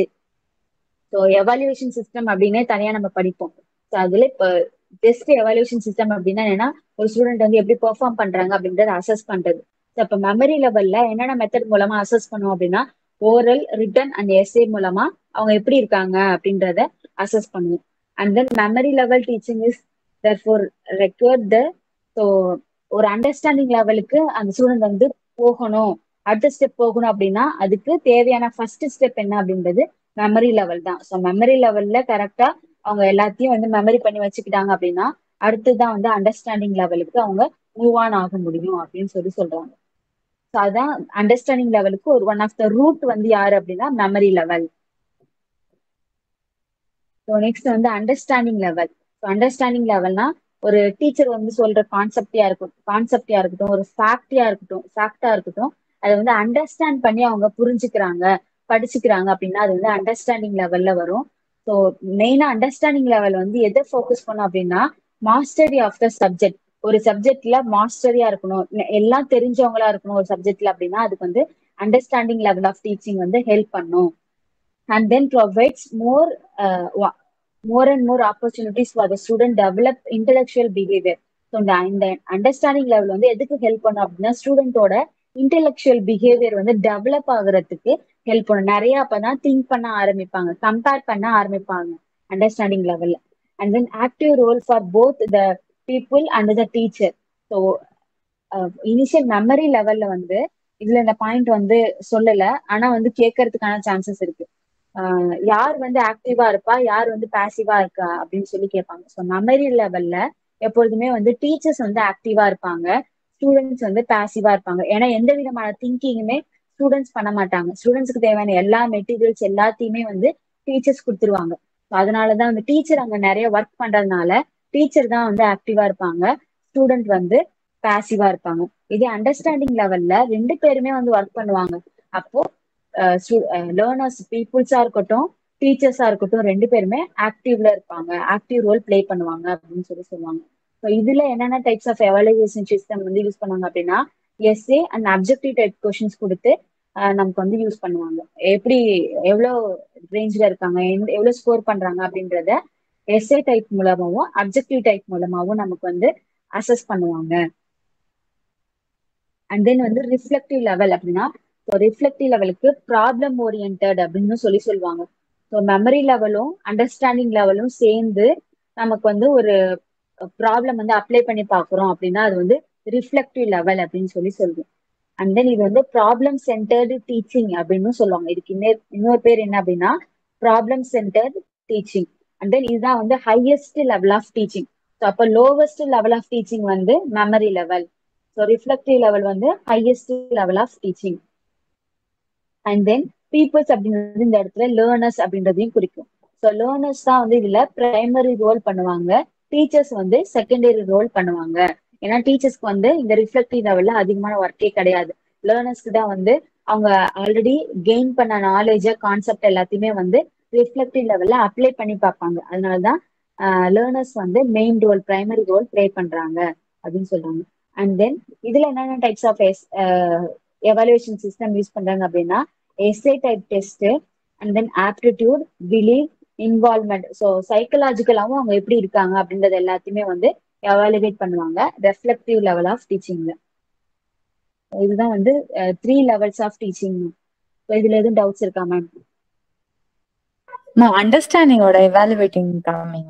S1: So evaluation system அப்படின்னே தனியா நம்ம படிப்போம். ஸோ அதுல இப்போ டெஸ்ட் எவாலுவேஷன் சிஸ்டம் அப்படின்னா என்னன்னா ஒரு ஸ்டூடெண்ட் வந்து எப்படி பெர்ஃபார்ம் பண்றாங்க அப்படின்றத அசஸ் பண்றது. ஸோ இப்போ மெமரி லெவல்ல என்னென்ன மெத்தட் மூலமா அசஸ் பண்ணுவோம் அப்படின்னா ஓரல், ரிட்டன் அண்ட் எஸ்ஏ மூலமா அவங்க எப்படி இருக்காங்க அப்படின்றத அசஸ் பண்ணுவோம். And then memory level teaching is therefore required the so ஒரு அண்டர்ஸ்டாண்டிங் லெவலுக்கு அந்த ஸ்டூடெண்ட் வந்து போகணும், அடுத்த ஸ்டெப் போகணும் அப்படின்னா அதுக்கு தேவையான ஃபர்ஸ்ட் ஸ்டெப் என்ன அப்படின்றது மெமரி லெவல் தான். ஸோ மெமரி லெவல்ல கரெக்டா அவங்க எல்லாத்தையும் வந்து மெமரி பண்ணி வச்சுக்கிட்டாங்க அப்படின்னா அடுத்துதான் வந்து அண்டர்ஸ்டாண்டிங் லெவலுக்கு அவங்க மூவ் ஆன் ஆக முடியும் அப்படின்னு சொல்லி சொல்றாங்க. ஸோ அதான் அண்டர்ஸ்டாண்டிங் லெவலுக்கு ஒரு ஒன் ஆஃப் த ரூட் வந்து யாரு அப்படின்னா மெமரி லெவல். ஸோ நெக்ஸ்ட் வந்து அண்டர்ஸ்டாண்டிங் லெவல். ஸோ அண்டர்ஸ்டாண்டிங் லெவல்னா ஒரு டீச்சர் வந்து சொல்ற கான்செப்டா இருக்கட்டும், ஒரு ஃபேக்டா இருக்கட்டும், அதை வந்து அண்டர்ஸ்டாண்ட் பண்ணி அவங்க புரிஞ்சுக்கிறாங்க, படிச்சுக்கிறாங்க அப்படின்னா அது வந்து அண்டர்ஸ்டாண்டிங் லெவல்ல வரும். ஸோ மெயினா அண்டர்ஸ்டாண்டிங் லெவல் வந்து எதை ஃபோக்கஸ் பண்ணும் அப்படின்னா மாஸ்டரி ஆஃப் த சப்ஜெக்ட். ஒரு சப்ஜெக்ட்ல மாஸ்டரியா இருக்கணும், எல்லாம் தெரிஞ்சவங்களா இருக்கணும் ஒரு சப்ஜெக்ட்ல அப்படின்னா அதுக்கு வந்து அண்டர்ஸ்டாண்டிங் லெவல் ஆஃப் டீச்சிங் வந்து ஹெல்ப் பண்ணும். And then provides more and more opportunities for the student develop intellectual behavior. So இந்த அண்டர்ஸ்டாண்டிங் லெவல் வந்து எதுக்கு ஹெல்ப் பண்ணும் அப்படின்னா ஸ்டூடெண்டோட இன்டெலெக்சுவல் பிஹேவியர் வந்து டெவலப் ஆகுறதுக்கு ஹெல்ப் பண்ணும். நிறைய அப்பதான் திங்க் பண்ண ஆரம்பிப்பாங்க, கம்பேர் பண்ண ஆரம்பிப்பாங்க அண்டர்ஸ்டாண்டிங் லெவல்ல. And then active role for both the people and the teacher. So initial memory லெவல்ல வந்து இதுல இந்த பாயிண்ட் வந்து சொல்லல, ஆனா வந்து கேட்கறதுக்கான சான்சஸ் இருக்கு. யார் வந்து ஆக்டிவா இருப்பா, யார் வந்து பாசிவா இருக்கா அப்படின்னு சொல்லி கேட்பாங்க. ஸோ மெமரி லெவல்ல எப்பொழுதுமே வந்து டீச்சர்ஸ் வந்து ஆக்டிவா இருப்பாங்க, ஸ்டூடெண்ட்ஸ் வந்து பாசிவா இருப்பாங்க. ஏன்னா எந்த விதமான திங்கிங்குமே ஸ்டூடெண்ட்ஸ் பண்ண மாட்டாங்க. ஸ்டூடெண்ட்ஸ்க்கு தேவையான எல்லா மெட்டீரியல்ஸ் எல்லாத்தையுமே வந்து டீச்சர்ஸ் கொடுத்துருவாங்க. அதனாலதான் வந்து டீச்சர் அங்க நிறைய ஒர்க் பண்றதுனால டீச்சர் தான் வந்து ஆக்டிவா இருப்பாங்க, ஸ்டூடெண்ட் வந்து பாசிவா இருப்பாங்க. இதே அண்டர்ஸ்டாண்டிங் லெவல்ல ரெண்டு பேருமே வந்து ஒர்க் பண்ணுவாங்க. அப்போ லேர்னர்ஸ் பீப்புள்ஸா இருக்கட்டும், டீச்சர்ஸா இருக்கட்டும், ரெண்டு பேருமே ஆக்டிவ்ல இருப்பாங்க, ஆக்டிவ் ரோல் பிளே பண்ணுவாங்க அப்படின்னு சொல்லி சொல்லுவாங்க. ஸோ இதுல என்னென்ன டைப்ஸ் ஆஃப் எவாலுவேஷன் சிஸ்டம் வந்து யூஸ் பண்ணுவாங்க அப்படின்னா SA and objective type questions கொடுத்து நமக்கு வந்து யூஸ் பண்ணுவாங்க. எப்படி எவ்வளோ ரேஞ்ச்ல இருக்காங்க, எவ்வளவு ஸ்கோர் பண்றாங்க அப்படின்றத எஸ்ஏ டைப் மூலமாவும் அப்ஜெக்டிவ் டைப் மூலமாவும் நமக்கு வந்து அசஸ் பண்ணுவாங்க. அண்ட் தென் வந்து ரிஃப்ளெக்டிவ் லெவல் அப்படின்னா, ரிஃப்ளெக்டிவ் லெவலுக்கு ப்ராப்ளம் ஓரியன்டட் அப்படின்னு சொல்லுவாங்க. ஸோ மெமரி லெவலும் அண்டர்ஸ்டாண்டிங் லெவலும் சேர்ந்து நமக்கு வந்து ஒரு ப்ராப்ளம் வந்து அப்ளை பண்ணி பார்க்குறோம் அப்படின்னா அது வந்து ரிஃப்ளெக்டிவ் லெவல் அப்படின்னு சொல்லுவோம். அண்ட் தென் இது வந்து ப்ராப்ளம் சென்டர்டு டீச்சிங் அப்படின்னு சொல்லுவாங்க. இதுக்கு இன்னொரு பேர் என்ன அப்படின்னா problem centred teaching. And then இதுதான் வந்து highest level of teaching. So அப்போ லோவஸ்ட் லெவல் ஆஃப் டீச்சிங் வந்து memory level. So reflective level வந்து highest level of teaching. And then peoples அப்படின்றது இந்த இடத்துல லேர்னர்ஸ் அப்படின்றதையும் குறிக்கும். ஸோ லேர்னர்ஸ் தான் வந்து இதுல பிரைமரி ரோல் பண்ணுவாங்க, டீச்சர்ஸ் வந்து செகண்டரி ரோல் பண்ணுவாங்க. ஏன்னா டீச்சர்ஸ்க்கு வந்து இந்த ரிஃப்ளெக்டிவ் லெவல்ல அதிகமான ஒர்க்கே கிடையாது. லேர்னர்ஸ்க்கு தான் வந்து அவங்க ஆல்ரெடி கெயின் பண்ண நாலேஜ் கான்செப்ட் எல்லாத்தையுமே வந்து ரிஃப்ளெக்டிவ் லெவல்ல அப்ளை பண்ணி பார்ப்பாங்க. அதனாலதான் லேர்னர்ஸ் வந்து main role primary role play பண்றாங்க அப்படின்னு சொல்றாங்க. அண்ட் தென் இதுல என்னென்ன types of evaluation system use பண்றாங்க அப்படின்னா SA type test, and then aptitude, believe, involvement. So சைக்கலாஜிக்கலாவும் அவங்க எப்படி இருக்காங்க அப்படின்றது எல்லாத்தையுமே வந்து எவாலுவேட் பண்ணுவாங்க ரெஃப்ளெக்டிவ் லெவல் ஆஃப் டீச்சிங்ல. இதுதான் வந்து 3 லெவல்ஸ் ஆஃப் டீச்சிங். இதுல எதுவும் டவுட்ஸ் இருக்கா மேம்?
S3: அண்டர்ஸ்டாண்டிங்கோட எவாலுவேட்டிங் காமிங்க.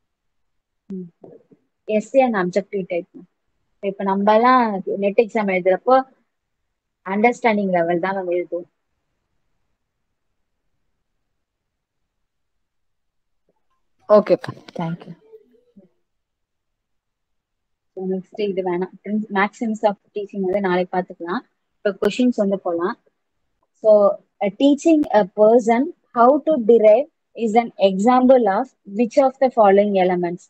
S1: SA and objective type. இப்ப நம்ம எல்லாம் நெட் எக்ஸாம் எழுதுறப்போ அண்டர்ஸ்டாண்டிங் லெவல் தான் நம்ம எழுதுவோம்.
S3: Okay, thank you.
S1: நெக்ஸ்ட் இது வேணாம், மேக்ஸிமம்ஸ் ஆஃப் டீச்சிங் வந்து நாளைக்கு பார்த்துக்கலாம். இப்போ கொஷின்ஸ் வந்து போகலாம். So teaching a person how to drive is an example of which of the following elements.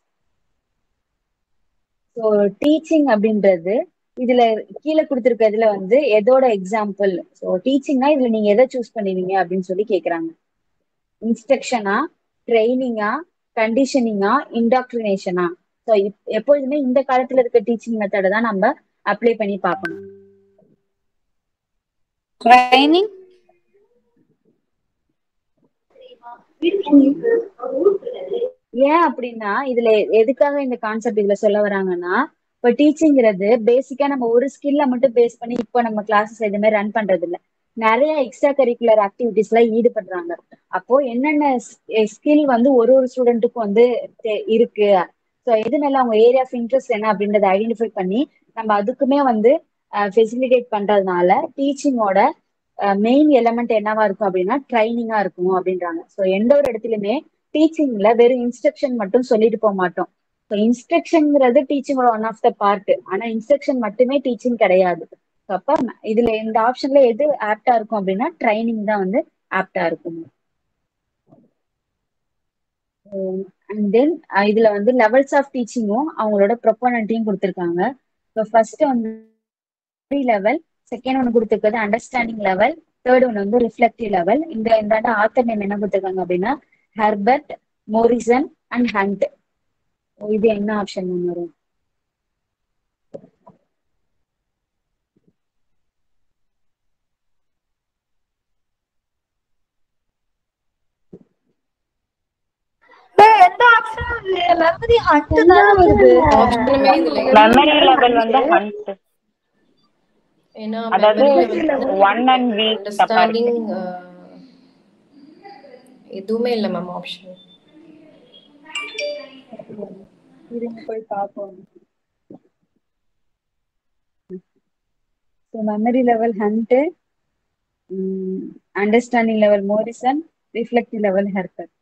S1: So teaching அப்படின்றது இதுல கீழே கொடுத்துருக்கிறதுல வந்து எதோட எக்ஸாம்பிள். ஸோ டீச்சிங்னா இதுல நீங்க எதை சூஸ் பண்ணுவீங்க அப்படின்னு சொல்லி கேட்குறாங்க. இன்ஸ்ட்ரக்ஷனா, ட்ரைனிங்கா, கண்டிஷனிங்கா, இன்டாக்ட்ரினேஷனா? ஸோ எப்பொழுதுமே இந்த காலத்துல இருக்க டீச்சிங் மெத்தடை தான் நம்ம அப்ளை பண்ணி பார்க்கணும்.
S3: ட்ரைனிங்.
S1: ஏன் அப்படின்னா இதுல எதுக்காக இந்த கான்செப்ட் இதுல சொல்ல வராங்கன்னா, இப்போ டீச்சிங்கிறது பேசிக்கா நம்ம ஒரு ஸ்கில்ல மட்டும் பேஸ் பண்ணி இப்போ நம்ம கிளாஸஸ் எதுவுமே ரன் பண்றது இல்லை. நிறைய எக்ஸ்ட்ரா கரிக்குலர் ஆக்டிவிட்டிஸ்ல ஈடுபடுறாங்க. அப்போ என்னென்ன ஸ்கில் வந்து ஒரு ஸ்டூடெண்ட்டுக்கும் வந்து இருக்கு, ஸோ எது மேல அவங்க ஏரியா ஆஃப் இன்ட்ரெஸ்ட் என்ன அப்படின்றத ஐடென்டிஃபை பண்ணி நம்ம அதுக்குமே வந்து ஃபெசிலிட்டேட் பண்றதுனால டீச்சிங்கோட மெயின் எலமெண்ட் என்னவா இருக்கும் அப்படின்னா ட்ரைனிங்கா இருக்கும் அப்படின்றாங்க. ஸோ எந்த ஒரு இடத்துலயுமே டீச்சிங்ல வெறும் இன்ஸ்ட்ரக்ஷன் மட்டும் சொல்லிட்டு போக மாட்டோம். ஸோ இன்ஸ்ட்ரக்ஷன்ங்கிறது டீச்சிங்கோட ஒன் ஆஃப் த பார்ட். ஆனா இன்ஸ்ட்ரக்ஷன் மட்டுமே டீச்சிங் கிடையாது. அப்ப இதுல இந்த ஆப்ஷன்ல எது ஆப்டா இருக்கும் அப்படின்னா ட்ரைனிங் தான் வந்து ஆப்டா இருக்கும். அண்ட் தென் இதுல வந்து லெவல்ஸ் ஆஃப் டீச்சிங்கும் அவங்களோட ப்ரொபோனன்ட்டையும் கொடுத்துருக்காங்க. ஸோ ஃபர்ஸ்ட் வந்து லெவல், செகண்ட் ஒன்று கொடுத்துருக்கிறது அண்டர்ஸ்டாண்டிங் லெவல், தேர்ட் ஒன்று வந்து ரிஃப்ளெக்டிவ் லெவல். இந்த ஆத்தர் நேம் என்ன கொடுத்துருக்காங்க அப்படின்னா ஹெர்பர்ட், மோரிசன் அண்ட் ஹண்ட். இது என்ன ஆப்ஷன் வரும்?
S3: எந்த ஆப்ஷனும் இல்ல, மெமரி ஹண்ட் தான் வருது.
S2: ஆப்ஷனுமே இதுல
S6: மெமரி லெவல் வந்து ஹண்ட்.
S2: ஏன்னா
S6: அதாவது
S2: memory level
S6: 1 and V
S2: understanding எதுவுமே இல்ல மேம் ஆப்ஷன்.
S1: இருங்க போய் பார்ப்போம். So memory level Hunt, understanding level Morrison, reflective level Herbart.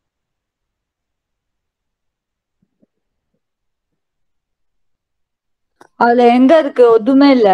S3: அதுல எங்க இருக்கு? எதுவுமே இல்ல.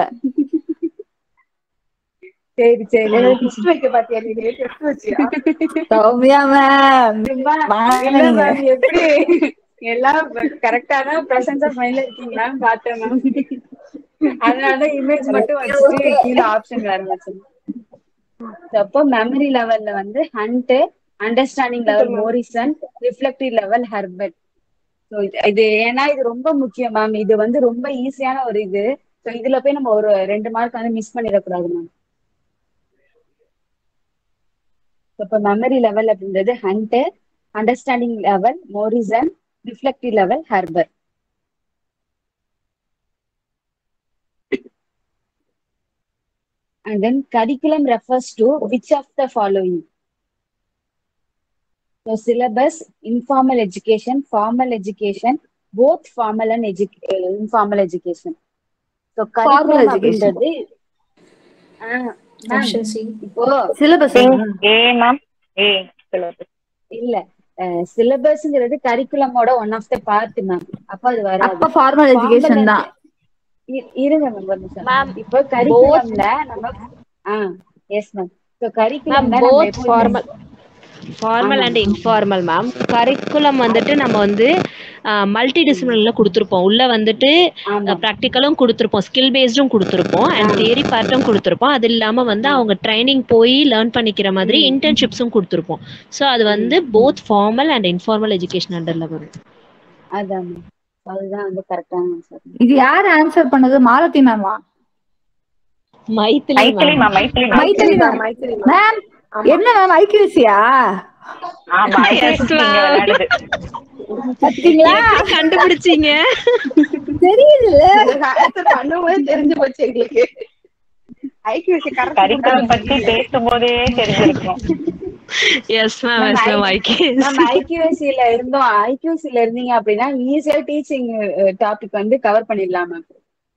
S1: சரி சரி டெஸ்ட் வைக்க பாத்தியா நீ? டெஸ்ட் வச்சியா?
S3: சௌமியா மேம்
S1: இல்ல மேம், எப்படி எல்லாம் கரெக்டா தான் பிரசன்ஸ் ஆஃப் மைண்ட்ல இருக்கீங்களான்னு பார்த்தேன் மேம். அதனாலதான் இமேஜ் மட்டும் வச்சுட்டு கீழே ஆப்ஷன் வேற வச்சேன். அப்போ மெமரி லெவல்ல வந்து Hunt, understanding level Morrison, reflective level Herbart. இது ஏன்னா இது ரொம்ப முக்கியம் மேம். இது வந்து ரொம்ப ஈஸியான ஒரு இது. ஸோ ஸோ இதுல போய் நம்ம ஒரு 2 மார்க் வந்து மிஸ் பண்ணிடக்கூடாது மேம். இப்போ மெமரி லெவல் அப்படின்றது Hunter, understanding level Morrison, reflective level Herbart. And then curriculum refers to which of the following? So syllabus, informal education, formal education, both formal and informal education. So curriculum அப்படின்றது
S2: Option C.
S1: இப்போ
S3: syllabus
S6: A ma'am. A syllabus.
S1: இல்ல சிலபஸ்ங்கிறது கரிக்குலமோட one of the part ma'am. அப்ப அது வராது.
S3: அப்ப formal education தான்.
S1: இருங்க மேம் ஒரு நிமிஷம். இப்போ கரிக்குலம்ல நம்ம எஸ் மேம். சோ கரிக்குலம்ல
S5: both formal and informal ma'am. Curriculum வந்துட்டு நம்ம வந்து மல்டி டிசிப்ளின்ல கொடுத்துருப்போம். உள்ள வந்துட்டு ப்ராக்டிக்கலும் கொடுத்துருப்போம், ஸ்கில் பேஸ்டும் கொடுத்துருப்போம், அண்ட் தியரி பார்ட்டும் கொடுத்துருப்போம். அது இல்லாம வந்து அவங்க ட்ரைனிங் போய் லேர்ன் பண்ணிக்கிற மாதிரி இன்டர்ன்ஷிப்ஸும் கொடுத்துருப்போம். ஸோ அது வந்து both formal and informal education அண்டர்ல வரும்.
S1: அதான் அதுதான் வந்து கரெக்டான ஆன்சர்.
S3: இது யார் ஆன்சர் பண்ணது? மாலதி மேமா?
S6: மைத்திலி மேம்.
S3: மேம் என்ன மேம் ஐக்யூசியா?
S6: ஆமா விளையாடுது.
S3: பாத்தீங்களா?
S5: கண்டுபிடிச்சீங்க?
S3: தெரியுதுல
S7: ஆன்சர் பண்ணும்போது தெரிஞ்சு போச்சு எங்களுக்கு. ஐக்யூசி
S6: கரிக்குலம் பத்தி பேசும்போதே தெரிஞ்சிருக்கும்.
S5: Yes ma'am, yes ma'am.
S1: நம்ம ஐக்யூசில இருந்தோம். ஐக்யூசில இருந்தீங்க அப்படின்னா ஈஸியா டீச்சிங் டாபிக் வந்து கவர் பண்ணிடலாம் மேம்.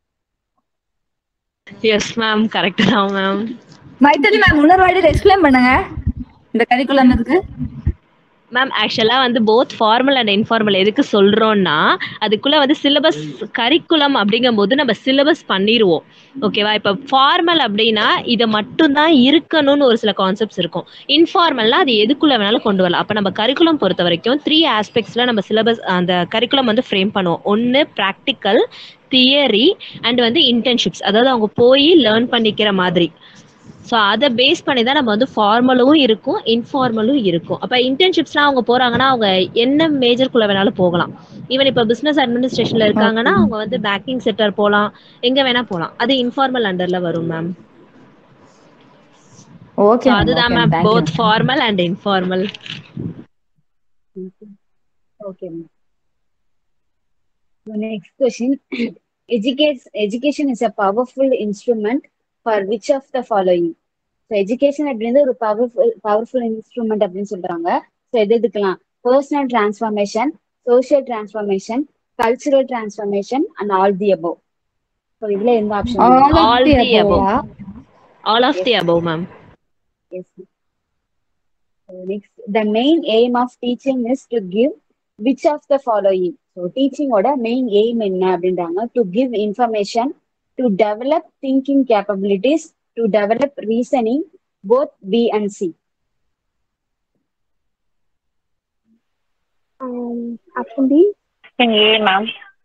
S5: எஸ் மேம், கரெக்ட் தான் மேம்.
S3: மைத்திலி மேம் இன்னொரு வாட்டி எக்ஸ்பிளைன் பண்ணுங்க இந்த கரிக்குலம் இருக்கு.
S5: மேம் ஆக்சுவலா வந்து போத் ஃபார்மல் அண்ட் இன்ஃபார்மல் எதுக்கு சொல்றோம்னா, அதுக்குள்ள வந்து சிலபஸ் கரிக்குலம் அப்படிங்கும் போது நம்ம சிலபஸ் பண்ணிடுவோம். ஓகேவா? இப்போ ஃபார்மல் அப்படின்னா இதை மட்டும் தான் இருக்கணும்னு ஒரு சில கான்செப்ட்ஸ் இருக்கும். இன்ஃபார்மல்னா அது எதுக்குள்ள வேணாலும் கொண்டு வரலாம். அப்போ நம்ம கரிக்குலம் பொறுத்த வரைக்கும் 3 ஆஸ்பெக்ட்ஸ்ல நம்ம சிலபஸ் அந்த கரிக்குலம் வந்து ஃப்ரேம் பண்ணுவோம். ஒன்று ப்ராக்டிக்கல், தியரி அண்ட் வந்து இன்டர்ன்ஷிப்ஸ், அதாவது அவங்க போய் லேர்ன் பண்ணிக்கிற மாதிரி. ஸோ அதை பேஸ் பண்ணி தான் நம்ம வந்து ஃபார்மலும் இருக்கும், இன்ஃபார்மலும் இருக்கும். அப்போ இன்டர்ன்ஷிப்ஸ்லாம் அவங்க போறாங்கன்னா அவங்க என்ன மேஜர்க்குள்ள வேணாலும் போகலாம். ஈவன் இப்போ பிசினஸ் அட்மினிஸ்ட்ரேஷன்ல இருக்காங்கன்னா அவங்க வந்து பேங்கிங் செக்டர் போகலாம், எங்க வேணா போகலாம். அது இன்ஃபார்மல் அண்டர்ல வரும் மேம்.
S3: ஓகே,
S5: அதுதான் ma'am both formal and informal.
S1: Okay ma'am. Next question. Education is a powerful instrument for which of the following? So education அப்படின்றது ஒரு பவர்ஃபுல் இன்ஸ்ட்ருமெண்ட் அப்படின்னு சொல்றாங்க. ஸோ எதுக்கலாம்? Personal transformation, social transformation, cultural transformation and all the above. So இதுல எந்த option?
S5: All the above. All of the above ma'am.
S1: Yes. Next, the main aim of teaching is to give which of the following? So teaching ஓட main aim என்ன அப்படின்றாங்க? To give information, to develop thinking capabilities, to develop reasoning, both B and C.
S7: Option B.
S6: Option A ma'am.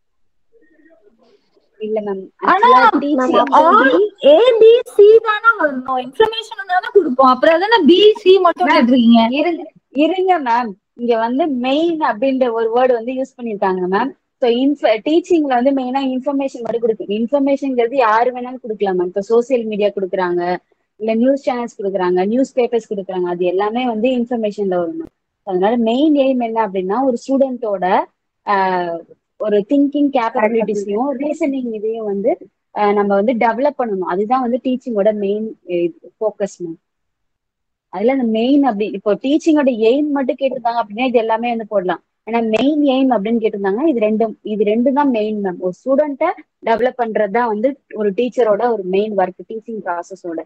S1: இல்ல ma'am.
S3: ஆனா A B C தான வரணும். Information தான கொடுப்போம். அப்புறம் தான B C மட்டும் கேக்குறீங்க.
S1: இருங்க மேம். இங்க வந்து மெயின் அப்படின்ற ஒரு வேர்டு வந்து யூஸ் பண்ணிருக்காங்க மேம். ஸோ டீச்சிங்ல வந்து மெயினா இன்ஃபர்மேஷன் மட்டும் கொடுக்கும். இன்ஃபர்மேஷன்ங்கிறது யாரு வேணாலும் கொடுக்கலாம் மேம். இப்போ சோசியல் மீடியா கொடுக்குறாங்க, இல்ல நியூஸ் சேனல்ஸ் கொடுக்குறாங்க, நியூஸ் பேப்பர்ஸ் கொடுக்குறாங்க, அது எல்லாமே வந்து இன்ஃபர்மேஷன்ல வரும் மேம். அதனால மெயின் எய்ம் என்ன அப்படின்னா ஒரு ஸ்டூடெண்டோட ஒரு திங்கிங் கேப்பபிலிட்டிஸையும் ரீசனிங் இதையும் வந்து நம்ம வந்து டெவலப் பண்ணணும். அதுதான் வந்து டீச்சிங்கோட மெயின் ஃபோக்கஸ் மேம். அதுல அந்த மெயின் அப்படி இப்போ டீச்சிங்கோட எய்ம் மட்டும் கேட்டிருந்தாங்க அப்படின்னா இது எல்லாமே வந்து போடலாம். ஏன்னா மெயின் எய்ம் அப்படின்னு கேட்டிருந்தாங்க, இது ரெண்டும் தான் மெயின் மேம். ஒரு ஸ்டூடெண்ட்டை டெவலப் பண்றதுதான் வந்து ஒரு டீச்சரோட ஒரு மெயின் ஒர்க், டீச்சிங் ப்ராசஸோட.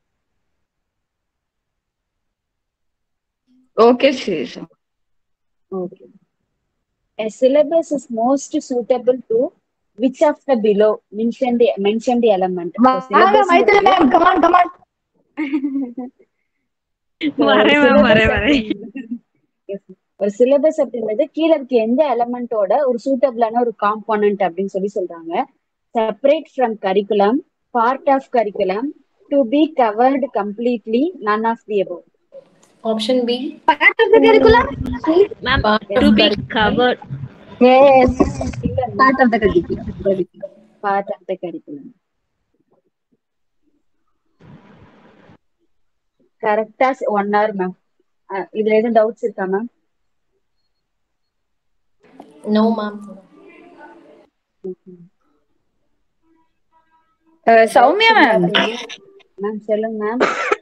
S3: ஓகே சரி.
S1: Okay. A syllabus is most suitable to which of the below mentioned element?
S3: Maithili ma'am come on come on.
S1: ஒரு சிலபஸ் அப்படின்றது கீழே இருக்க எந்த எலமெண்டோட ஒரு சூட்டபிளான ஒரு காம்போனன்ட் அப்படின்னு சொல்றாங்க. Separate from curriculum, part of curriculum, to be covered completely, none of the above.
S2: Option B.
S3: Part of the curriculum?
S5: Ma'am, to be covered.
S3: Yes. Part of the curriculum.
S1: Part of the curriculum. கரெக்டா 1 hour ma'am. இதுல எதுவும் doubts இருக்கா ma'am?
S2: No ma'am.
S3: Soumya ma'am
S1: ma'am சொல்லுங்க ma'am.